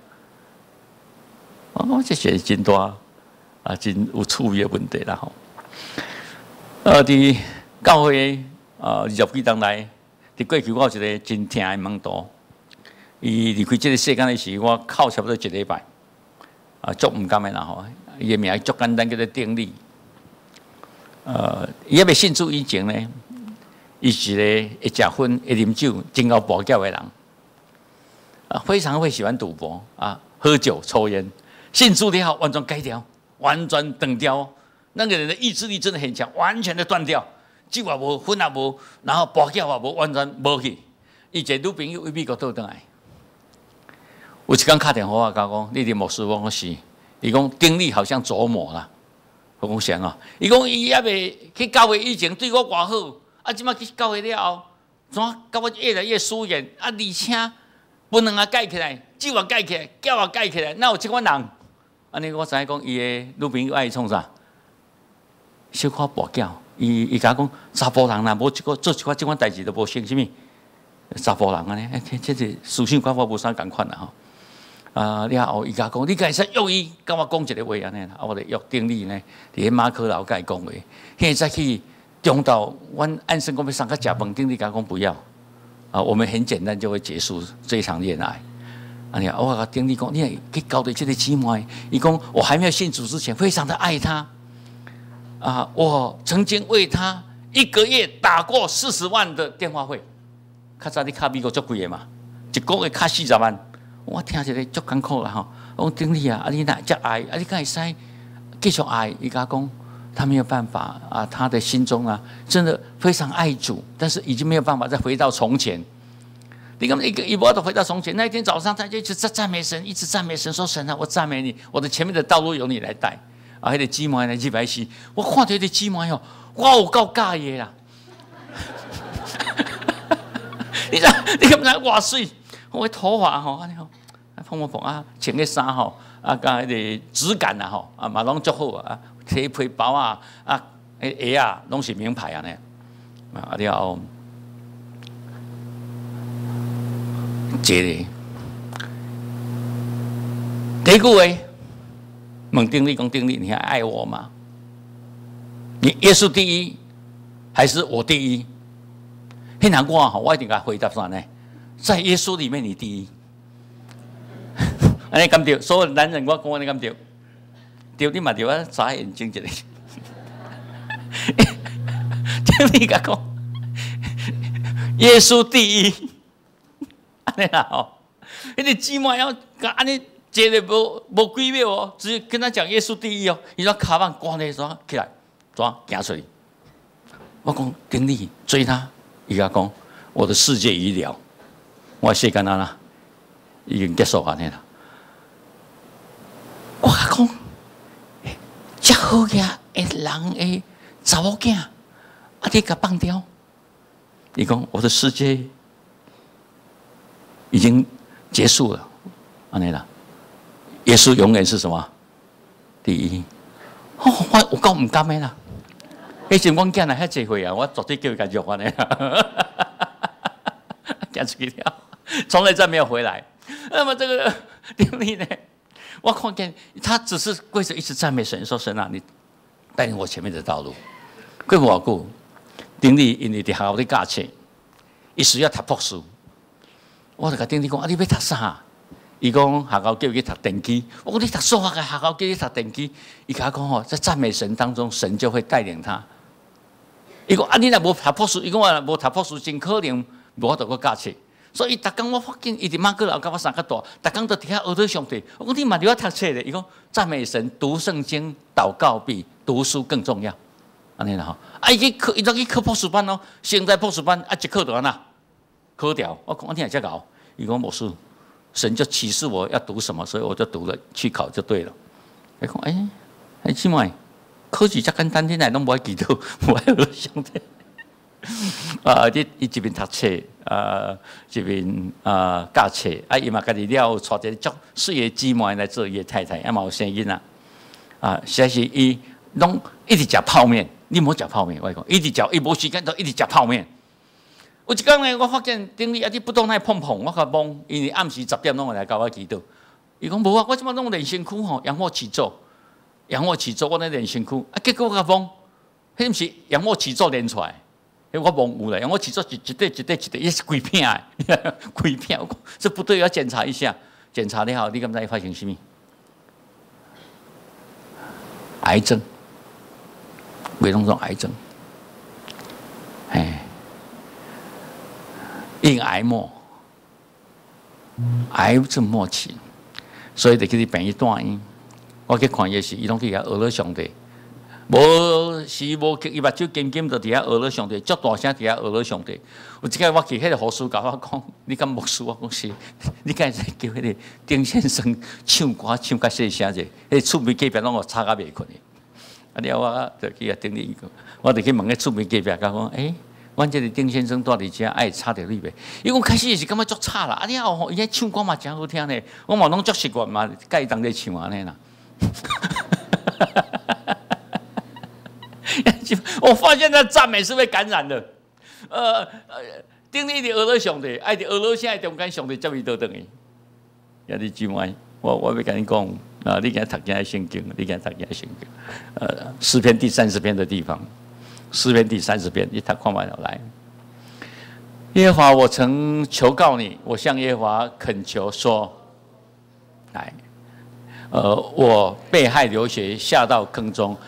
哦，这是真大啊，真有趣味的问题啦吼。呃，伫教会呃二十几年来，伫过去我有一个真疼的门徒，伊离开这个世间的时，我靠差不多一礼拜，啊，足唔甘的啦吼。伊的名足简单，叫做丁力。呃，伊还未信主以前呢，伊是一个会食薰、会啉酒、真够跋筊的人。非常会喜欢赌博啊，喝酒、抽烟，信主了后完全改掉，完全断掉。那个人的意志力真的很强，完全的断掉，酒也无，薰也无，然后跋筊也无，完全无去。伊一个女朋友为美国倒转来，有一天打电话甲我讲，你的牧师，我讲是，伊讲经历好像琢磨啦，我讲啥啊？伊讲伊还未去教会以前对我偌好，啊，即摆去教会了后，怎甲我越来越疏远啊，而且。本能也改起来，酒也改起来，脚也改起来，哪有这款人？安尼我知影讲，伊的女朋友爱创啥？小可跋筊，伊伊甲讲，查甫人啦，无一个做一款这款代志都无成什么。查甫人安尼，哎，这是思想跟我无啥共款啦吼。啊，了后伊甲讲，你敢会使约伊，甲我讲一个话安尼啦，啊，我哋约定你呢，伫马可楼甲伊讲话，现在去中岛，阮按生讲要上个食饭，定你甲讲不要。啊，我们很简单就会结束这一场恋爱。啊，你我甲丁力讲，你去搞对这个姊妹，伊讲我还没有信主之前，非常的爱他。 啊，我曾经为他一个月打过四十万的电话费。较早你卡美国足贵的嘛，一个月卡四十万，我听起来足艰苦啦吼。我讲丁力啊，啊你哪只爱，啊你敢会使继续爱？伊甲讲，他没有办法啊，他的心中啊，真的非常爱主，但是已经没有办法再回到从前。你看一个一波都回到从前。那一天早上，他就一直在赞美神，一直赞美神，说神啊，我赞美你，我的前面的道路由你来带。啊，迄个姊妹呢，一摆时，我看到迄个姊妹哦，我有够介意啦！你知你敢知偌水？我的头发吼，安尼吼，碰碰碰啊，穿个衫吼，啊，甲迄个质感啊吼，啊嘛拢足好啊，提皮包啊，啊，迄鞋啊，拢是名牌啊呢。啊，了后，这个第一句话，问丁力讲丁力，你还爱我吗？你耶稣第一，还是我第一？迄难我吼，我一定甲回答啥呢？在耶稣里面，你第一。安尼敢对？所有男人我讲安尼敢对？对你嘛对啊，眨眼睛一个。丁力甲讲，耶稣第一。安尼啦吼，迄个姊妹要甲安尼坐咧无无几秒哦，只跟他讲耶稣第一哦，伊说卡板关咧怎起来，怎行出去？我讲丁力追他。伊甲讲，我的世界已了，我世间啊啦，已经结束安尼啦。我讲，遮好嘅诶人诶查某囝，啊你甲放掉？伊讲我的世界已经结束了，安尼啦。耶稣永远是什么？第一。哦，我有够唔甘的啦。以前我囝来遐济岁啊，我绝对叫伊甲约安尼啦，行出去了，从来再没有回来。那么这个丁力呢，我看见他只是跪着一直赞美神，说神啊，你带领我前面的道路。过无偌久，丁力因为伫学校咧教册，伊需要读博士，我就甲丁力讲，啊，你要读啥？伊讲学校叫伊去读电机，我讲你读数学嘅学校叫你读电机，伊甲我讲吼，在赞美神当中，神就会带领他。伊讲啊，你若无读博士，伊讲我无读博士，真可能无法度个教册。所以，逐工我发现伊伫马哥楼甲我三个大，逐工都伫遐学到上帝。我讲你嘛就要读册咧。伊讲赞美神、读圣经、祷告比读书更重要。安尼啦吼，啊伊去考，伊再去考博士班哦，先在博士班啊一考就安那考掉。我讲我听遮搞，伊讲牧师，神就启示我要读什么，所以我就读了，去考就对了。伊讲哎，哎姊妹。考试遮简单，你来拢无爱记到，无爱学上帝。啊，你伊一边读册，啊，一边啊教册，啊，伊嘛家己了带一个足水的姊妹来做伊的太太，啊嘛有生囡仔。啊，实在是伊拢一直食泡面，你莫食泡面，我讲，一直食，伊无时间都一直食泡面。有一天呢，我发现顶里啊，你不当来碰碰，我甲摸，因为暗时十点拢会来教我祈祷。伊讲无啊，我即摆拢练身躯吼，仰卧起坐。仰卧起坐，我咧练身躯，啊，结果我讲，迄毋是仰卧起坐练出来，迄我忘有啦。仰卧起坐一一块一块一块，也是规片的，规片。我讲这不对，要检查一下。检查了后，你敢知发生什么？癌症，胃囊肿癌症，哎，因癌末，癌症末期，所以得去病院住院。我去看伊时，伊拢去遐学了上帝，无时无刻伊目睭紧紧就伫遐学了上帝，足大声伫遐学了上帝。有一摆我去，迄个护士甲我讲：“你敢牧师？”我讲是。你敢会使叫迄个丁先生唱歌唱较细声者？迄个厝边隔壁拢有吵甲袂困的。啊了，我就去甲丁力讲，我就去问迄厝边隔壁，甲讲：“诶、欸，阮这个丁先生住伫遮，爱吵着你袂？”伊讲开始是感觉足吵啦，啊了后，伊迄唱歌嘛真好听呢，我嘛拢足习惯嘛，甲伊同齐唱安尼啦。我发现那赞美是被感染的。呃，丁力的俄罗上帝，爱的俄罗现在中间上帝接伊倒转去。也你姊妹，我我要跟你讲啊，你今读今日圣经，你今读今日圣经。呃，诗篇第三十篇的地方，诗篇第三十篇，你读看完了来。耶和华，我曾求告你，我向耶和华恳求说，来。呃，我被害流血，下到坑中，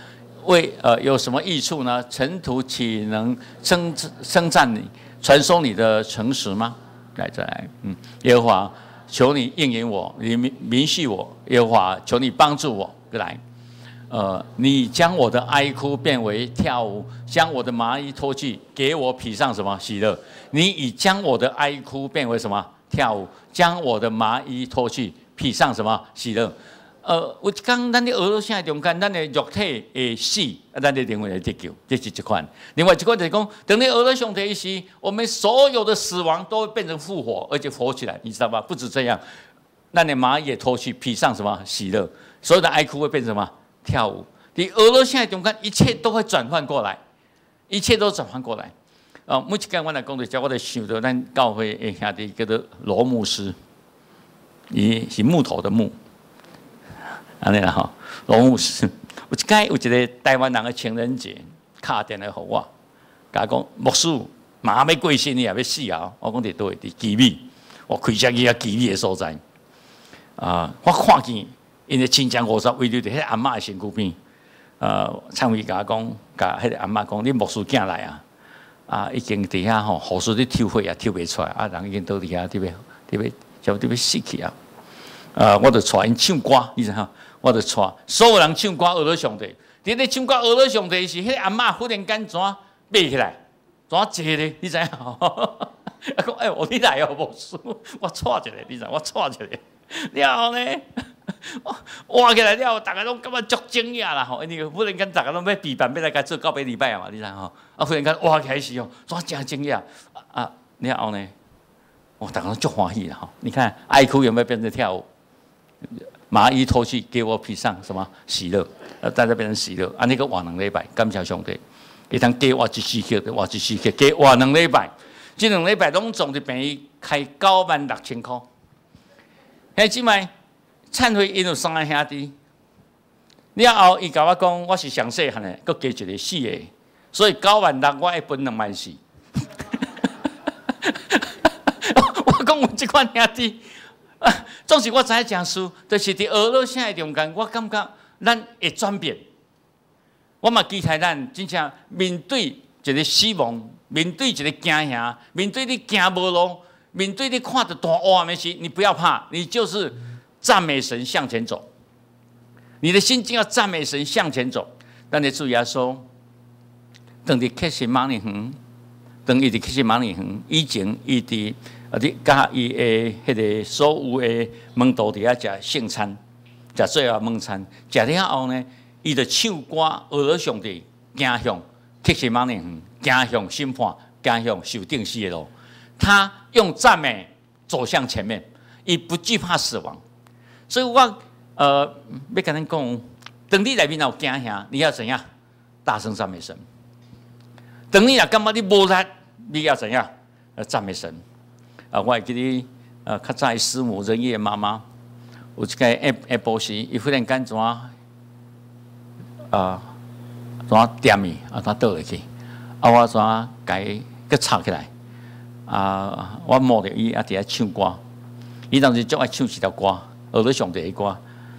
为呃有什么益处呢？尘土岂能称称赞你，传说你的诚实吗？来，再来，嗯，耶和华，求你应允我，你明明细我，耶和华，求你帮助我。来，呃，你将我的哀哭变为跳舞，将我的麻衣脱去，给我披上什么喜乐？你已将我的哀哭变为什么跳舞？将我的麻衣脱去，披上什么喜乐？呃，有一讲，咱的俄罗斯中间，咱的肉体会死，啊，咱的灵魂会得救，这是一款。另外一款就是讲，等你俄罗上帝时，我们所有的死亡都会变成复活，而且活起来，你知道吗？不止这样，咱的麻衣也脱去，披上什么喜乐？所有的哀哭会变成什么？跳舞。你俄罗斯中间，一切都会转换过来，一切都转换过来。啊、呃，每一间我来讲的时候，我就想到咱教会的兄弟叫做罗牧师，伊是木头的木。安尼啦吼，罗牧师，有一届有一个台湾人的情人节，打电话给我，甲我讲牧师，马上要过身，你也要死啊！我讲伫倒位？伫基米，我开车去啊基米的所在。啊、呃，我看见因为亲像五十围留伫迄阿嬷的身躯边。呃，参会甲我讲，甲迄个阿嬷讲，你牧师囝来啊！啊，已经伫遐吼，护士咧抽血也抽袂出来，啊，人已经倒伫遐，伫要伫要差不多要死去啊！啊，我就带因唱歌，你知影？我就带所有人唱歌，俄罗上帝。伫咧唱歌俄罗上帝时，迄个阿嬷忽然间怎爬起来，怎坐咧？你知影？啊，讲哎，我你来哦，牧师，我带一个，你知？我带一个。了后呢，活起来了后，大家拢感觉足惊讶啦吼！因为忽然间大家拢要备办，要来甲做到尾礼拜啊嘛，你知吼？啊，忽然间活起来时哦，怎真惊讶啊！了后呢，哦，大家拢足欢喜啦吼！你看，哀哭有没有变成跳舞？麻衣脱去，给我披上什么喜乐？呃，大家变成喜乐。啊，那个活两礼拜，感谢上帝，伊通加我一丝血，我一丝血，加活两礼拜。这两礼拜拢总是便宜开九万六千块。迄即摆忏悔因有三个兄弟，了后伊甲我讲，我是上细汉的，佮加一个四个，所以九万六我会分两万四。我讲有即款兄弟。总是我知影讲书，就是伫俄罗斯的中间，我感觉咱会转变。我嘛期待咱真正面对一个死亡，面对一个惊吓，面对你行无路，面对你看到大黑暗的时，你不要怕，你就是赞美神向前走。你的心境要赞美神向前走。咱的主耶稣，当伫克西马尼园，当伊伫克西马尼园以前，伊伫。啊！你甲伊的迄个所有的门徒伫遐食圣餐，食最后晚餐，食了后呢，伊就唱歌，俄罗上帝行向克西马尼园，行向审判，行向受定死的路。他用赞美走向前面，伊不惧怕死亡。所以我呃要跟恁讲，当你内面有惊吓，你要怎样大声赞美神？当你若感觉你无力，你要怎样呃赞美神？啊，我会记得，呃，较早师母仁义的妈妈，有一个下下晡时，伊忽然间怎啊，啊，怎啊点伊，啊，怎倒落去，啊，我怎啊甲伊佮插起来，啊，我摸着伊啊伫遐唱歌，伊当时足爱唱一条歌，俄罗上帝的歌，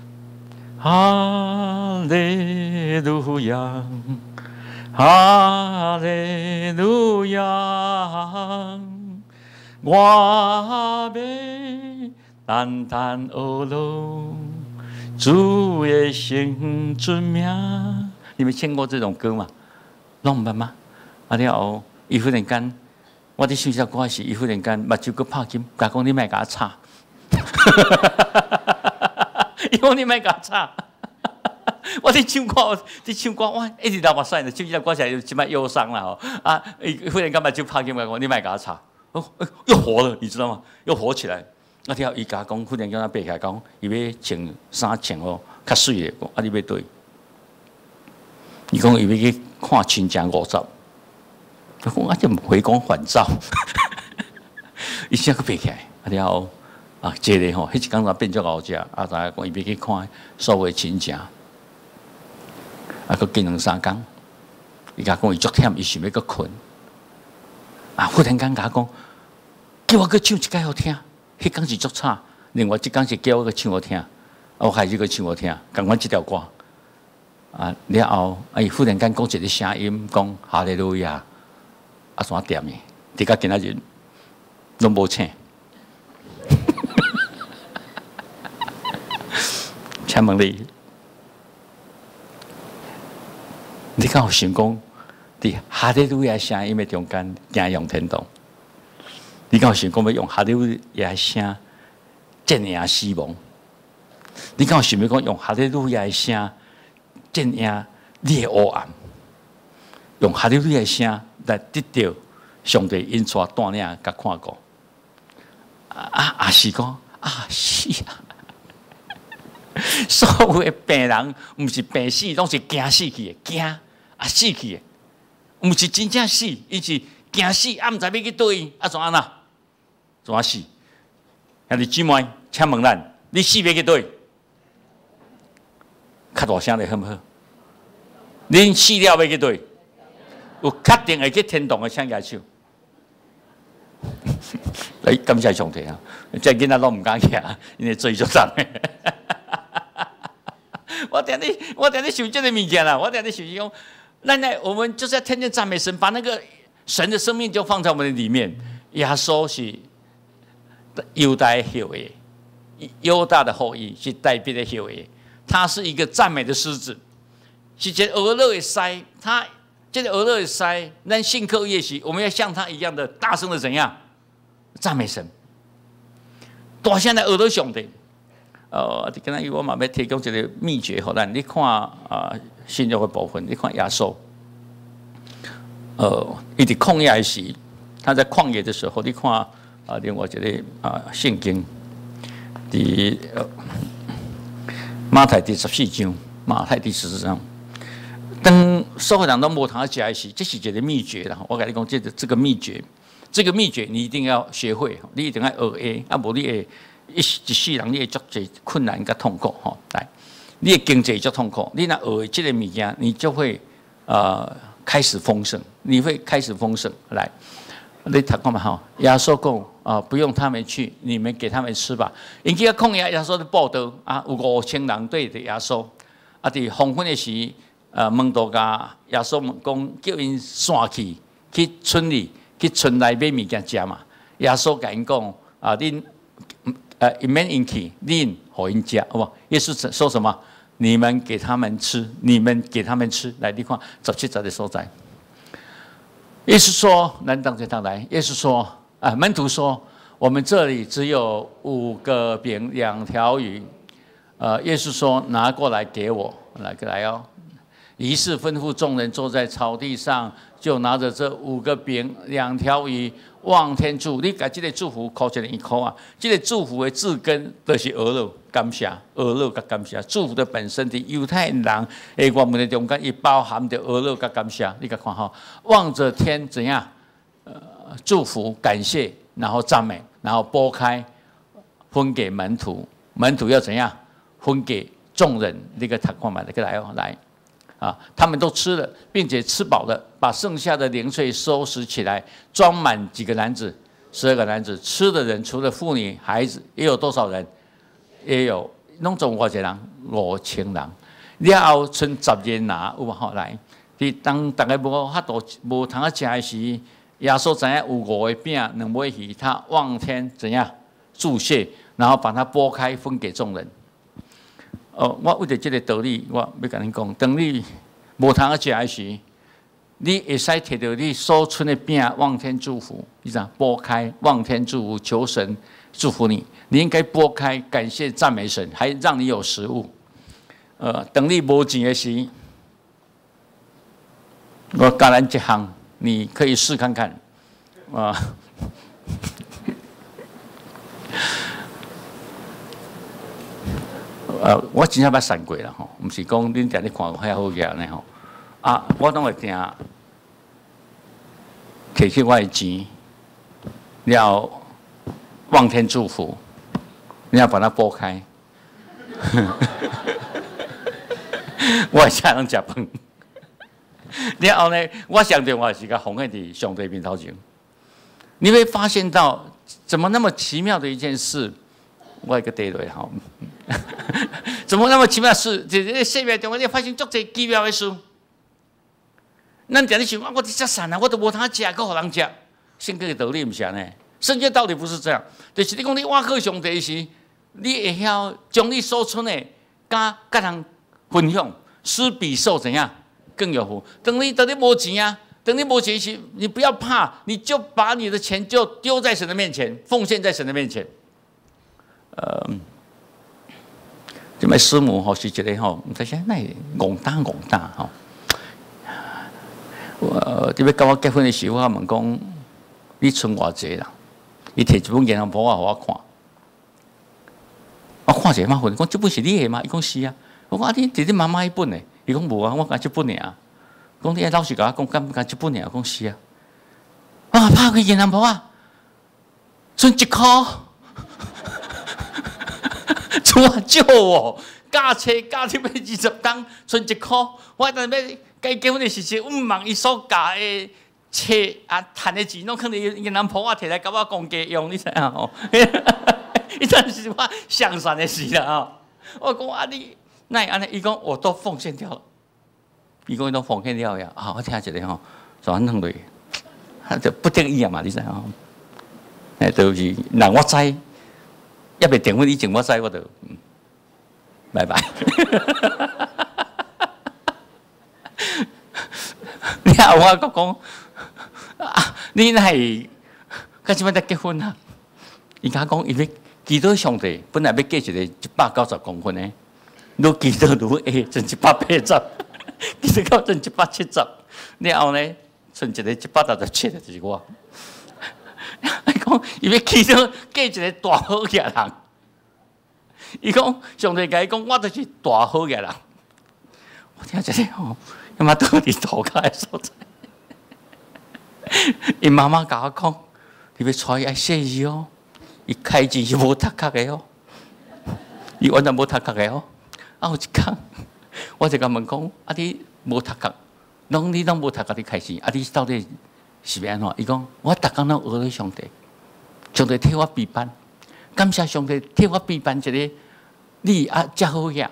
哈利路亚，哈利路亚。我要单单学喽，主的圣尊名。你们听过这种歌吗？拢唔捌吗？啊了后，伊忽然间，我伫唱这歌时，伊忽然间目睭佮拍紧，甲讲你莫甲我吵，伊讲你莫甲我吵。我伫唱歌，伫唱歌，我一直流目屎呢，唱这歌起来即摆忧伤啦吼。啊，伊忽然间目睭拍紧，甲讲你莫甲我吵。哦，又活了，你知道吗？又活起来。那条伊甲讲，忽然间他爬起来讲，伊要穿衫穿哦，较水的。啊，你要对？伊讲伊要去看亲情五十。我讲啊，这回光返照。伊先去爬起来，啊了后啊，接咧吼，迄一工才变作后只，啊，知影讲伊要去看所有亲情。啊，佮见两三工，伊甲讲伊足忝，伊想要佮困。啊！忽然间甲我讲，叫我去唱一解好听。迄工是足差，另外一工是叫我去唱好听。我开始去唱好听，共款即条歌。 啊，了后，啊，伊忽然间讲一个声音，讲哈利路亚，啊，怎点的？伫甲今仔日拢无请。请问你，你敢有想讲伫哈利路亚声音的中间行上天堂？你敢有想讲要用哈利路亚声战赢死亡？你敢有想要讲用哈利路亚声？战赢你的黑暗，用哈利路亚声来得到上帝因带带领甲看顾。啊啊是讲啊是啊，所有的病人毋是病死，拢是惊死去的，惊啊死去的，毋是真正死，伊是惊死，啊毋知要去倒伊，啊怎啊呐？怎啊死？兄弟姊妹，请问咱，你死要去倒？较大声的好不好？恁死了要去倒？有确定会去天堂的，请举手。来，感谢上帝啊！这囡仔拢唔敢去啊，因为罪足重的。我等你，我等你想这个物件啦，我等你想讲，咱呢，我们就是要天天赞美神，把那个神的生命就放在我们的里面。耶稣是犹大的后裔，犹大的后裔是代表的后裔。他是一个赞美的狮子，是这俄勒的腮，他这个俄勒的腮，咱信客业时，我们要像他一样的大声的怎样赞美神，大声的俄勒上帝。呃，今仔日我嘛要提供一个秘诀，好咱你看啊，信仰的部分，你看耶稣，呃，伊伫旷野时，他在旷野的时候，你看啊，另外一个啊圣经，伫。呃马太第十四章，马太第十四章，当所有人都无通食的时，这是一个秘诀啦。我跟你讲，这个这个秘诀，这个秘诀你一定要学会，你一定要学会，啊，无你会一一世人你会足侪困难甲痛苦吼。来，你的经济足痛苦，你若学会这个物件，你就会呃开始丰盛，你会开始丰盛。来，你读看嘛吼，耶稣讲。啊、呃，不用他们去，你们给他们吃吧。因去抗耶耶稣的报道啊，有五千人对着耶稣，啊，伫黄昏的时，呃，门徒甲耶稣讲，叫因散去，去村里去村内买物件食嘛。耶稣甲因讲啊，恁呃，伊免因去，恁互因食，好不？耶稣说什么？你们给他们吃，你们给他们吃。来，你看十七节的所在。耶稣说：“咱当这趟来。”耶稣说。啊，门徒说：“我们这里只有五个饼，两条鱼。”呃，耶稣说：“拿过来给我，来过来哦。”于是吩咐众人坐在草地上，就拿着这五个饼、两条鱼望天祝。你把这个祝福扣起来一扣啊！这个祝福的字根就是俄勒感谢，俄勒甲感谢。祝福的本身的犹太人的我们的中间，也包含着俄勒甲感谢。你看看哈，望着天怎样？呃。祝福、感谢，然后赞美，然后拨开，分给门徒。门徒要怎样？分给众人。那个他看嘛，那个来哦，来啊！他们都吃了，并且吃饱了，把剩下的零碎收拾起来，装满几个篮子，十二个篮子。吃的人除了妇女、孩子，也有多少人？也有，拢总多少人？五千人。了后剩十人拿，有无？来，伫当大家无法度无通啊食的时。耶稣知影有五个饼、两尾鱼，他望天怎样祝谢，然后把它拨开分给众人。哦，我为着这个道理，我要跟你讲，当你无通啊食的时，你会使摕到你所存的饼望天祝福，你知道拨开望天祝福，求神祝福你。你应该拨开感谢赞美神，还让你有食物。呃，等你无钱的时，我教咱一项。你可以试看看，啊，呃，我真正捌散过啦吼，毋是讲恁定咧看遐好嘢呢吼，啊，我拢会定摕起我的钱，了望天祝福，你要把它拨开，我会请人食饭。然后呢，我上电话是甲奉献伫上帝面头前，你会发现到怎么那么奇妙的一件事。我一个地雷哈， 怎么那么奇妙的事？这这世界中，你发生足侪奇妙的事。咱常咧想，我伫遮善啊，我都无通食，搁互人食。圣经的道理毋是安尼，圣经道理不是这样。就是你讲你挖靠上帝时，你会晓将你所存的甲甲人分享，施比受怎样更有福。等你等你无钱啊，等你无钱时，你不要怕，你就把你的钱就丢在神的面前，奉献在神的面前。呃。这摆师母吼是一个吼，毋知啥那戆打戆打吼。我这边跟我结婚的时候，我问讲，你存偌济啦？伊摕一本银行簿啊，互我看。我看者马分，讲这本是你的吗？伊讲是啊。我讲啊，你弟弟妈妈迄本的，伊讲无啊，我讲这本尔。讲你老实甲我讲，敢敢这本尔？讲是啊。啊，拍开银行簿啊，存一箍。厝啊少哦，驾车驾去要二十担，存一箍。我当要该结婚的时阵，阮望伊所教的车啊，赚的钱，拢可能银行簿啊摕来甲我公家用，你知影吼？伊真是我上善的事啦吼！我讲啊你，那安尼？伊讲我都奉献掉了。伊讲伊都奉献掉呀！啊，我听一个吼，转两类，他就不得已啊嘛，你知影吼？哎，就是让我知。要未订婚以前，我知我就，嗯，拜拜。你啊，我讲讲啊，你那是干什么在结婚啊？伊甲讲，因为祈祷上帝本来要嫁一个一百九十公分的，愈祈祷愈下，剩一百八十，祈祷到剩一百七十，然后呢，剩一个一百六十七的就是我。伊讲，伊要祈祷嫁一个大好嘅人。伊讲，上帝甲伊讲，我就是大好嘅人。我听一个吼，他妈倒伫涂骹嘅所在。伊妈妈甲我讲，你要带伊爱细字哦，伊开字是无读壳嘅哦，伊完全无读壳嘅哦。啊，有一工，我就甲问讲，啊你无读壳，拢你拢无读壳，你开字，啊你到底？是要安怎？伊讲我逐工拢学了上帝，上帝替我备班，感谢上帝替我备班一个你啊，遮好嘢。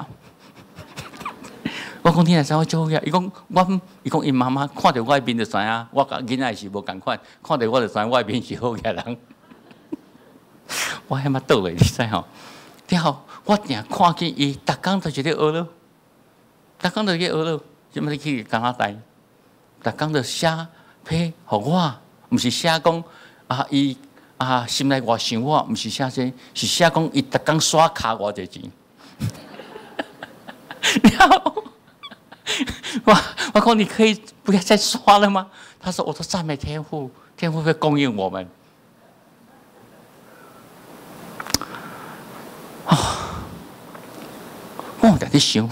我讲你若知我遮好嘢，伊讲我，伊讲因妈妈看到我面就知影，我甲囡仔是无共款，看到我就知我面是好嘅人。我迄马倒来，你知吼？然后我定看见伊逐工都是咧学了，逐工都咧学了，即么去加拿大，逐工就写。批互我，毋是写讲啊，伊啊心内偌想我，毋是写这，是写讲伊逐工刷卡偌济钱。然后我我讲你可以不要再刷了吗？他说我都赞美天父，天父会供应我们。啊，我在咧想，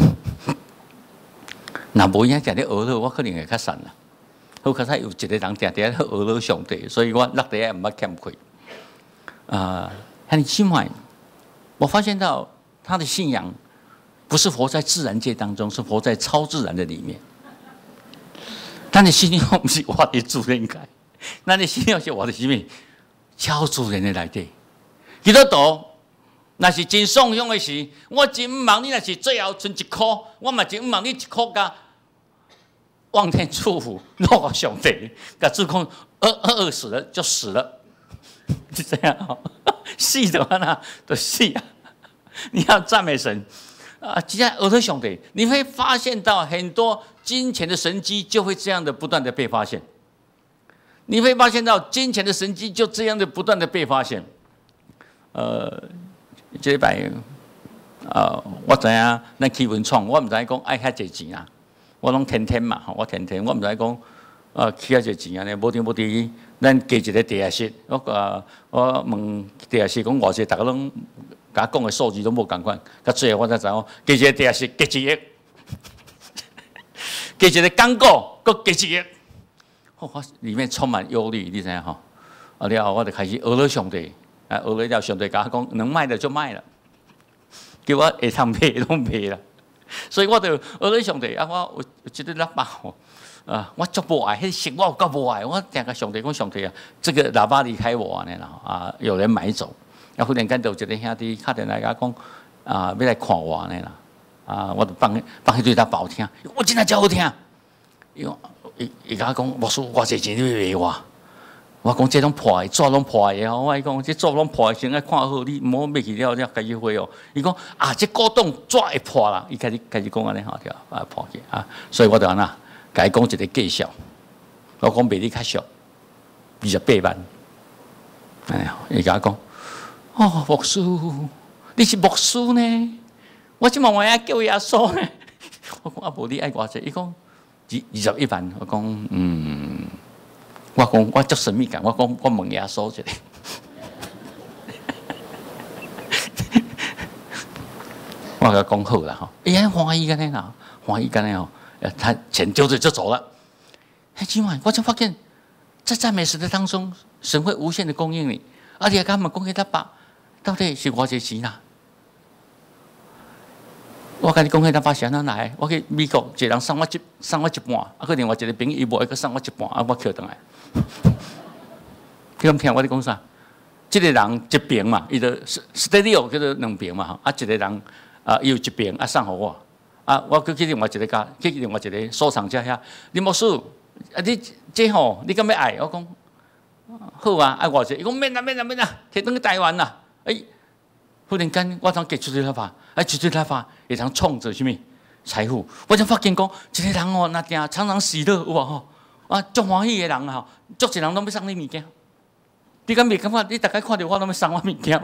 若无影在咧学了，我可能会较善啦。好，可是有一个人定定学了上帝，所以我落地也唔捌欠亏。啊，很奇怪，我发现到他的信仰不是活在自然界当中，是活在超自然的里面。咱的信仰不是我的自然界，咱的信仰是我的什么？超自然的内底。基督徒，若是真爽享的时，我真唔望你若是最后存一箍，我嘛真唔望你一箍加。望天祝福，落上帝，甲主讲饿饿饿死了就死了，就这样哦。死的话呢，就死啊！你要赞美神啊！接下来饿了上帝，你会发现到很多金钱的神迹就会这样的不断的被发现。你会发现到金钱的神迹就这样的不断的被发现。呃，这礼拜啊，我知影咱去文创，我唔知讲爱遐济钱啊。我拢天天嘛，我天天，我毋知讲，啊，起遐侪钱安尼，无定无地，咱加一个地下室，我啊，我问地下室讲偌济，大家拢甲我讲的数字都无共款，到最后我才知影，加一个地下室加一亿，加一个广告搁加一亿，我里面充满忧虑，你知影吼？啊了后我就开始讹了上帝，啊讹了了上帝甲我讲，能卖的就卖了，叫我会通卖拢卖了。所以我就学了上帝啊！我有有一个喇叭吼，啊，我足无爱，迄食我有够无爱。我定甲上帝讲，上帝啊，这个喇叭离开我安尼啦，啊，有人买走。啊，忽然间就有一个兄弟打电来甲讲， 啊，要来看我呢啦。啊，我就放放迄对他好听，我真正真好听。伊讲，伊伊甲我讲，牧师，偌济钱你要卖我？我讲这拢破的，纸拢破的吼。我伊讲，这纸拢破的，先爱看好，你唔好买去了，了开始花哦。伊讲啊，这古董纸会破啦。伊开始开始讲安尼吼，对啊，破去啊。所以我就安那，甲伊讲一个计数，我讲卖你较俗，二十八万。哎呀，伊甲我讲，哦，牧师，你是牧师呢？我即满我要叫耶稣呢。我讲啊，无你爱偌济？伊讲二二十一万。我讲嗯，我讲我足神秘感。我讲我问耶稣一下。我甲讲好啦吼，伊安欢喜干呢啦，欢喜干呢吼，他钱丢着就走了。哎，今晚我就发现，在赞美时的当中，神会无限的供应你，而且他们供给他把到底是偌济钱啦？我甲你讲，迄单把是安怎来？我去美国，一个人送我一送我一半，啊，可另外一个朋友伊无，伊送我一半，啊，我捡倒来。你敢听我咧讲啥？即个人一边嘛，伊就 studio 叫做两边嘛，吼，啊，一个人啊，伊有一边啊送互我，啊，我去去另外一个家，去另外一个收藏家遐，林牧师，啊，你这吼，你敢要爱？我讲好啊，爱偌济？伊讲免啦免啦免啦，摕转去台湾啦，哎。忽然间，我通给出去他法，哎，出去他法会通创造什么财富？我才发现讲，一个人哦，那定常常喜乐有无吼？啊，足欢喜的人啊，足一人拢要送你物件。你敢袂感觉？你大概看到我拢要送我物件嘛？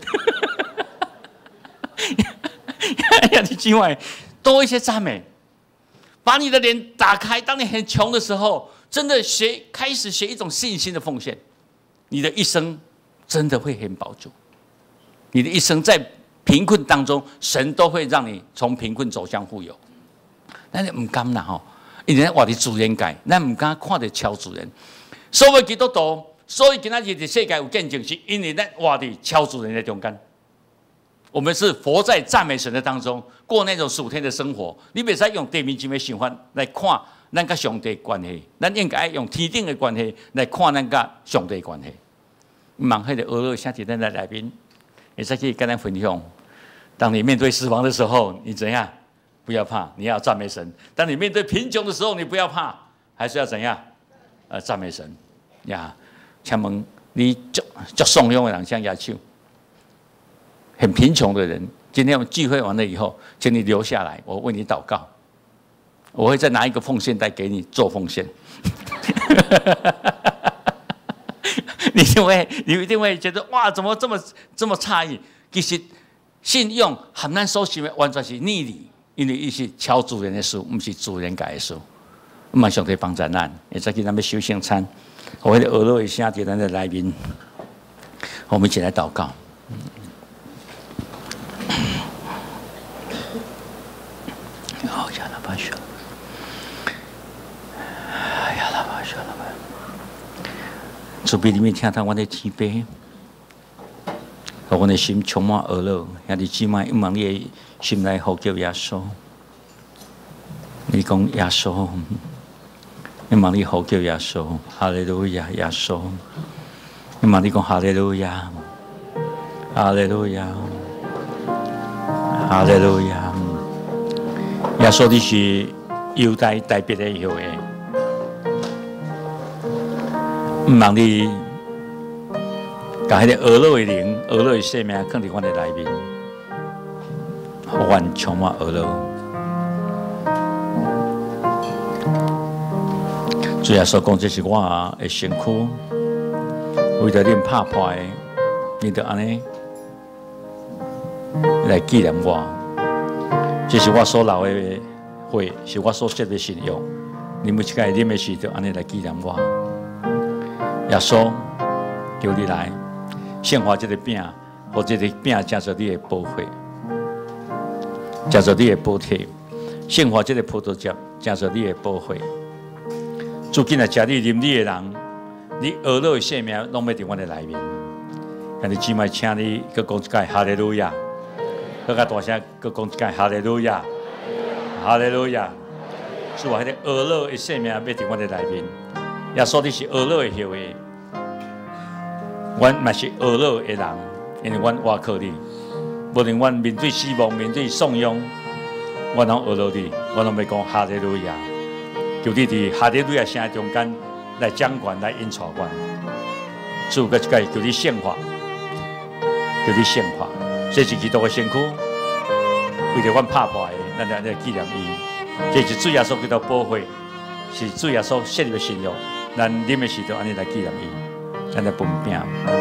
哎呀，你今晚多一些赞美，把你的脸打开。当你很穷的时候，真的学开始学一种信心的奉献，你的一生真的会很饱足。你的一生在贫困当中，神都会让你从贫困走向富有。但是唔甘啦吼，因为活伫自然界，咱唔敢看到超自然。所谓基督徒，所以今仔日的世界有见证，是因为咱活伫超自然的中间。我们是活在赞美神的当中，过那种属天的生活。你袂使用地面上的想法来看咱甲上帝的关系，咱应该用天顶的关系来看咱甲上帝的关系。望迄个俄罗斯在咱的内面。也再可以跟他分享，当你面对死亡的时候，你怎样？不要怕，你要赞美神。当你面对贫穷的时候，你不要怕，还是要怎样？呃，赞美神呀！请问你足足怂恿的人向亚手，很贫穷的人，今天我们聚会完了以后，请你留下来，我为你祷告。我会再拿一个奉献袋给你做奉献。你一定会，你一定会觉得哇，怎么这么这么诧异？其实信用和咱所想的完全是逆理，因为伊是超自然的事，不是自然界的事。我们上帝帮助咱，会再去咱们修圣餐，我的耳朵一下在咱的内面，我们一起来祷告。好，亚拉巴说，亚拉巴说了吧。主俾你们听到我的慈悲，和我的心充满哀乐。兄弟姊妹，望你的心来呼叫耶稣。你讲耶稣，望你呼叫耶稣，哈利路亚，耶稣。望你讲哈利路亚，哈利路亚，哈利路亚。耶稣，你是犹太代表的后裔。唔望你，把迄个俄罗的灵、俄罗的生命放伫我的内面，互阮充满俄罗。主耶稣讲，这是我的身躯，为着恁拍破的，你着安尼来纪念我。这是我所流的血，是我所结的信仰。你每一个啉的时，就安尼来纪念我。耶稣，求你来献化这个饼，或这个饼加着你的宝血，加着你的宝体，献化这个葡萄汁，加着你的宝血。主今来吃你啉你的人，你耳朵的生命拢要伫我的内面。但你姊妹，请你搁讲一解哈利路亚，搁较大声，搁讲一解哈利路亚，哈利路亚。主啊，迄个耳朵的生命要伫我的内面。耶稣，你是俄罗的后裔，阮嘛是俄罗的人，因为阮倚靠你， 无论阮面对死亡、面对丧丧，我拢学到你，我拢要讲哈利路亚。求你伫哈利路亚声中间来掌权，来引带阮。主，搁一届求你圣化，求你圣化。这是基督的身躯，为着阮拍破的，咱来来纪念伊。这是主耶稣基督保护，是主耶稣设立的信仰。咱啉的时候，安尼来纪念伊，咱来分饼。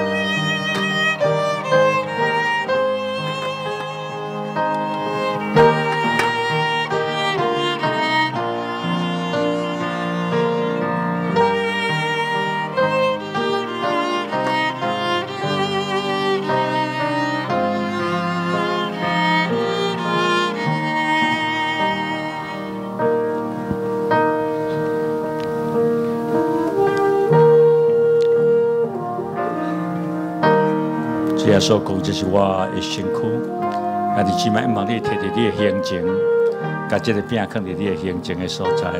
耶稣讲，这是我的身躯。啊，你即摆希望你摕着你的行程，甲这个饼放伫你的行程的所在。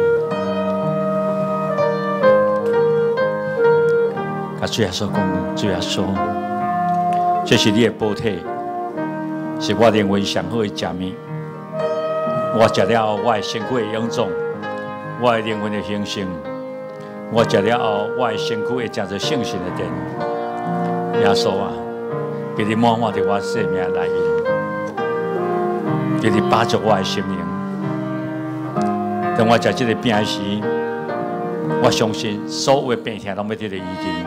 甲主耶稣讲，主耶稣，这是你的补体，是我认为上好的食物。我食了后，我的身躯会臃肿，我的灵魂会兴盛。我食了后，我的身躯会成做圣神的殿。耶稣啊！给你满满在我生命内面，给你把住我的心灵。当我食这个饼时，我相信所有的病痛拢要得到医治，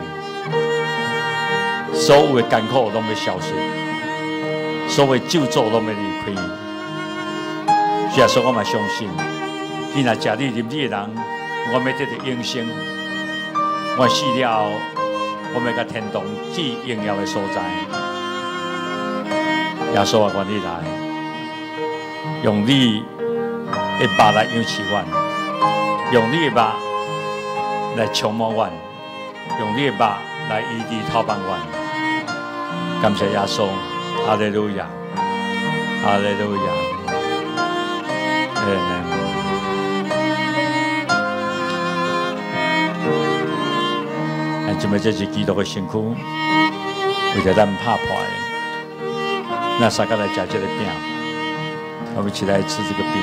所有的艰苦拢要消失，所有的咒诅拢要离开。所以说，我嘛相信，你若食你啉你的人，我要得到永生。我死了后，我要甲天堂至荣耀的所在。耶稣啊，愿你来，用你的肉来养饲阮，用你的肉来充满阮，用你的肉来医治透帮阮。感谢耶稣，哈利路亚，哈利路亚，阿门。咱今麦这是基督的身躯，为着咱拍破的。那三个来吃这个饼，我们一起来吃这个饼。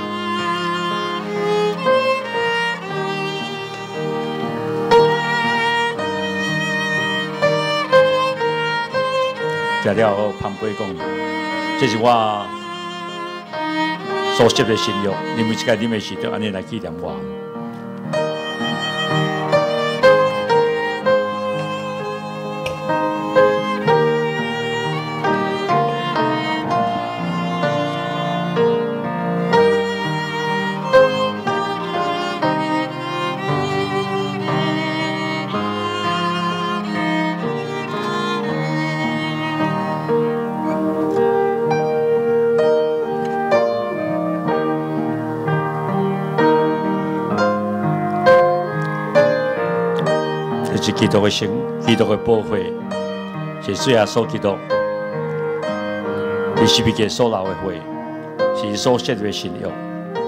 吃了后，旁边讲，这是我所写的信约，你们一个你们是得安尼来纪念我。是基督的生，基督的保护，是主耶稣基督，是十字架所流的血，是所设立的信约。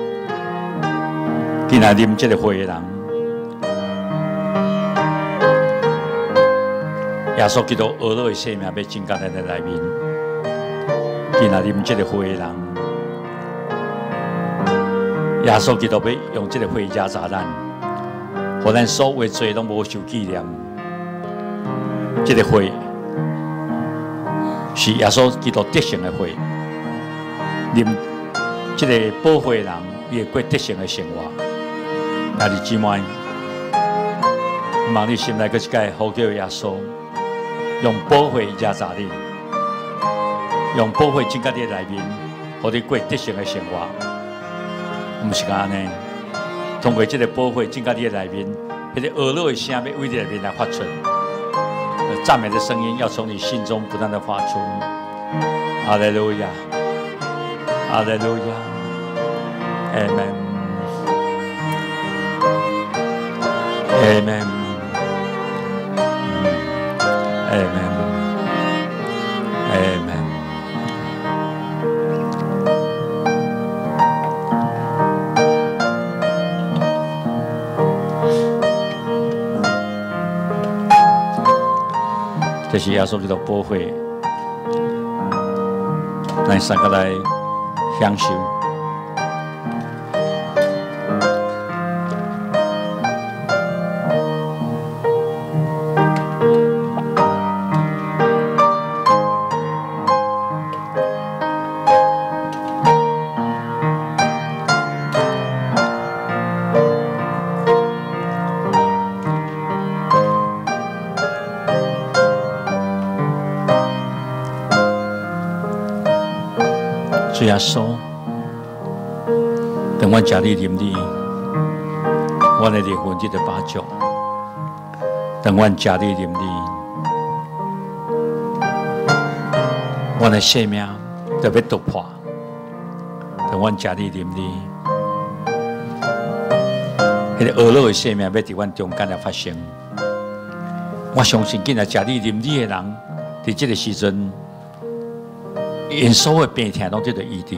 今仔啉这个血的人，耶稣基督恶落的生命要增加在咱内面。今仔啉这个血的人，耶稣基督要用这个血压榨咱。互咱所有的罪拢无受纪念，这个血是耶稣基督得胜的血。啉这个保护的人，伊会过得胜的生活。兄弟姊妹，望你心内搁一届呼叫耶稣，用保护压榨你，用保护增加你内面，互你过得胜的生活。毋是安尼。通过这个保护，增加你的内面，那个恶落的声要为你内面来发出，赞美的声音要从你心中不断的发出。哈利路亚，哈利路亚，阿门，阿门，阿门，阿门。这是耶稣基督保护， 咱三个来享受。主耶稣，当我吃你啉你，我的灵魂就得把酒；当我吃你啉你，我的生命就要突破；当我吃你啉你，迄个恶落的生命要伫阮中间来发生。我相信，今日吃你啉你的人，伫这个时阵。因所有病痛拢得到医治，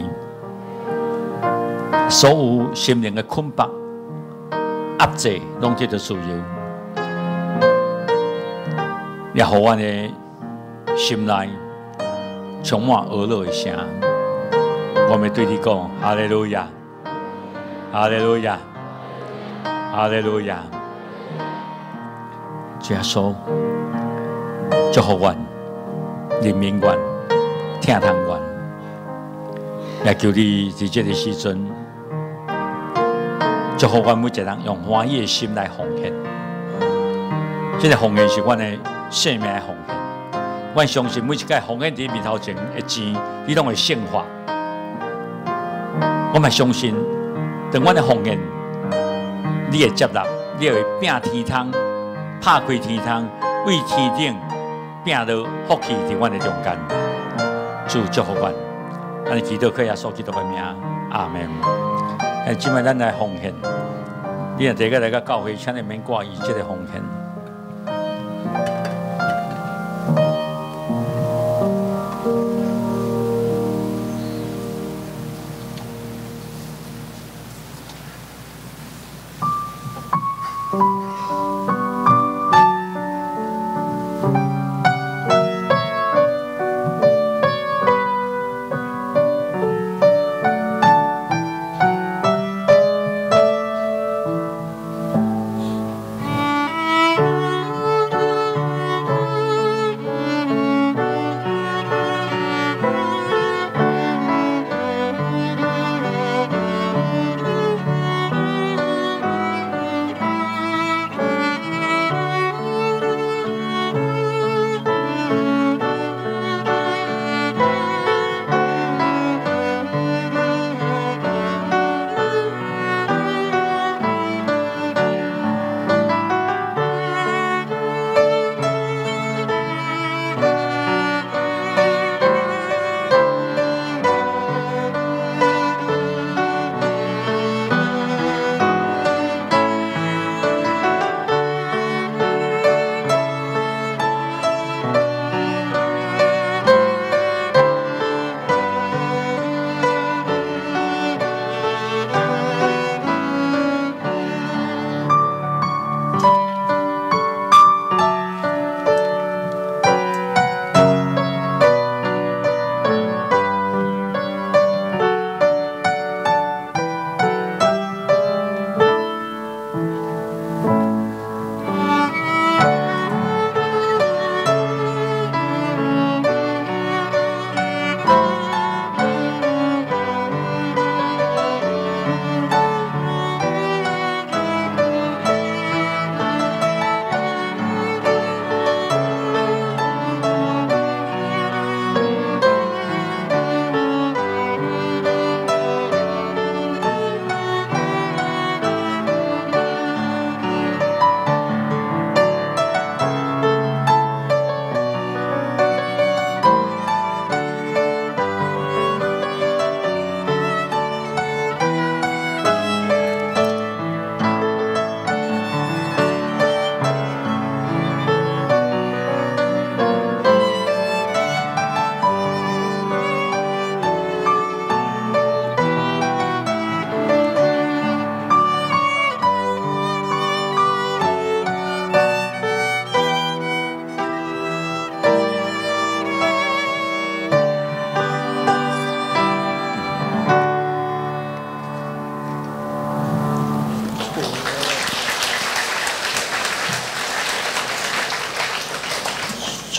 所有心灵的捆绑、压制拢得到自由，也互阮的心内充满俄乐的声。我们对你讲：哈利路亚，哈利路亚，哈利路亚！主耶稣，祝福阮，人民阮。听堂愿，也求你在这个时阵，祝福阮每一人用欢喜的心来奉献。这个奉献是阮的生命的奉献。阮相信每一个奉献伫面头前的钱，你拢会圣化。我嘛相信，当阮的奉献，你会接纳，你会拼天窗，拍开天窗，为天顶拼落福气伫阮的中间。主祝福阮，咱祈祷可以所基督的名，阿门。哎，今摆咱来奉献，你若第一个来个教会，请你免挂意这个奉献。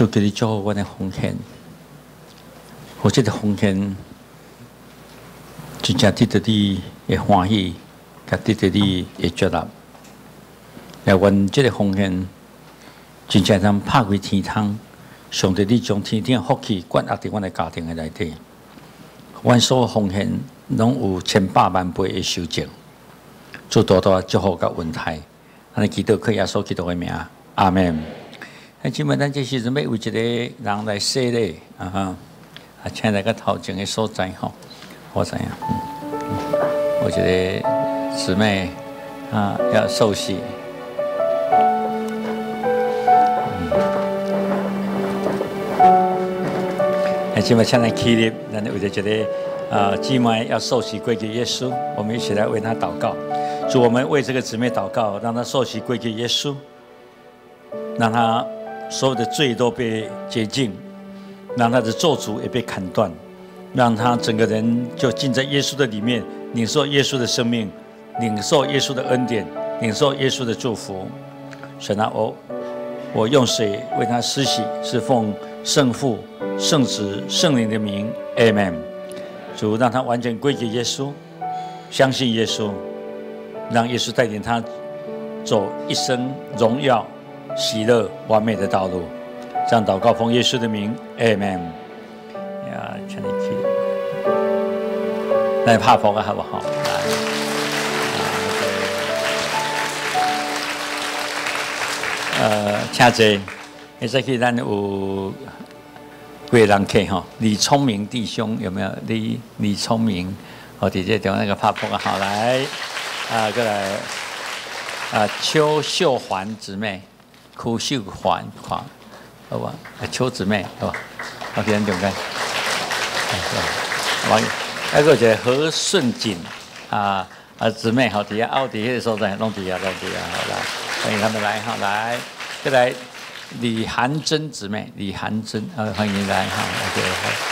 主给你祝福我的奉献，我这个奉献真正得到你的欢喜，甲得到你的接纳。来，阮这个奉献真正通拍开天窗，上帝你将天顶的福气灌压伫阮的家庭的内底。阮所奉献拢有千百万倍的收成，主多多祝福甲恩待。安尼祈祷靠耶稣基督的名，阿门。那今麦咱这时阵要为一个人来洗礼啊哈，啊，请来个头前的所在吼，我知影，嗯，我觉得姊妹啊要受洗。那今麦请来起立，咱为着这个啊姊妹要受洗归给耶稣，我们一起来为她祷告。主，我们为这个姊妹祷告，让她受洗归给耶稣，让她所有的罪都被洁净，让她的咒诅也被砍断，让她整个人就进在耶稣的里面，领受耶稣的生命，领受耶稣的恩典，领受耶稣的祝福。神啊，我我用水为她施洗，是奉圣父、圣子、圣灵的名 ，Amen。主，让她完全归给耶稣，相信耶稣，让耶稣带领她走一生荣耀、喜乐、完美的道路。这样祷告，奉耶稣的名 ，Amen。呀，请你去，来拍佛啊，好不好？来，呃，请坐。现在去咱有几个人客哈，李聪明弟兄有没有？李李聪明，我直接从那个拍佛啊，好来，啊，过来，啊，邱秀环姊妹。邱秀环，看，好吧？邱姊妹，好吧？我给咱中间，完，还有一个何顺锦啊啊姊妹，好，底下奥迪迄个所在，弄底下，弄底下，好来，欢迎他们来，好来，再来李涵珍姊妹，李涵珍，啊，欢迎来，哈 ，OK，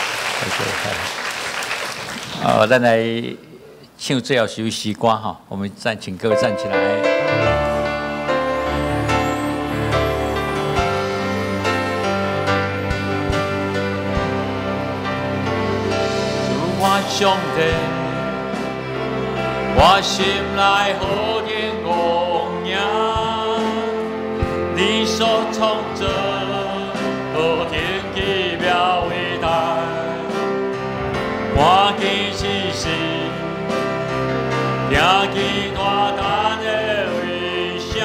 好 ，OK， 好，哦，咱来唱最后首诗歌哈，我们再请各位站起来。 上帝，我心内好天供养，你所创造好天奇妙伟大，看见世事，听见大胆的微声，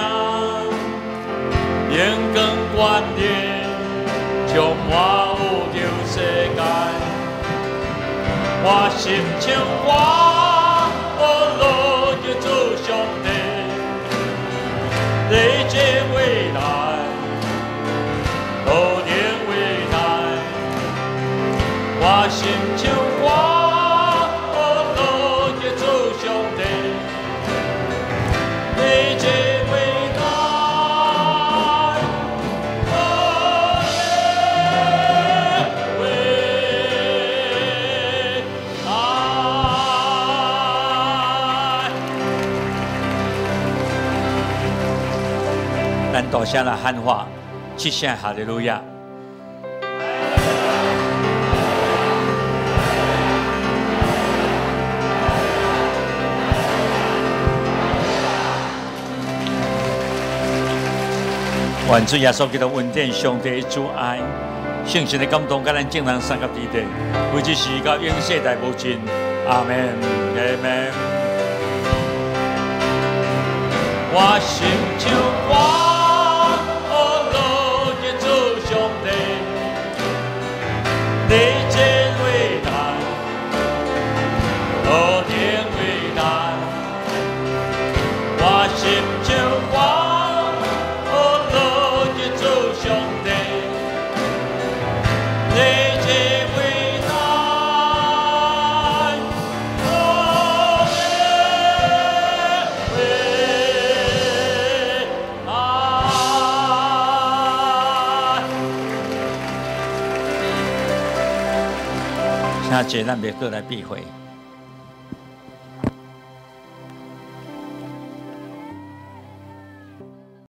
眼光观点充满宇宙世界。我心情我我落去做上帝，你这未来，好天未来。我心情我我落去做上帝，你这。 咱大声来喊话，七声哈利路亚。愿主耶稣基督恩典、上帝的主爱、圣神的感动，甲咱众人三甲地地，为这时到永世代无尽。阿门，阿门。 我心像我。你真伟大，好天伟大，我心像我，我落去做上帝。你真伟大，好天伟大。 请坐，咱别过来避讳。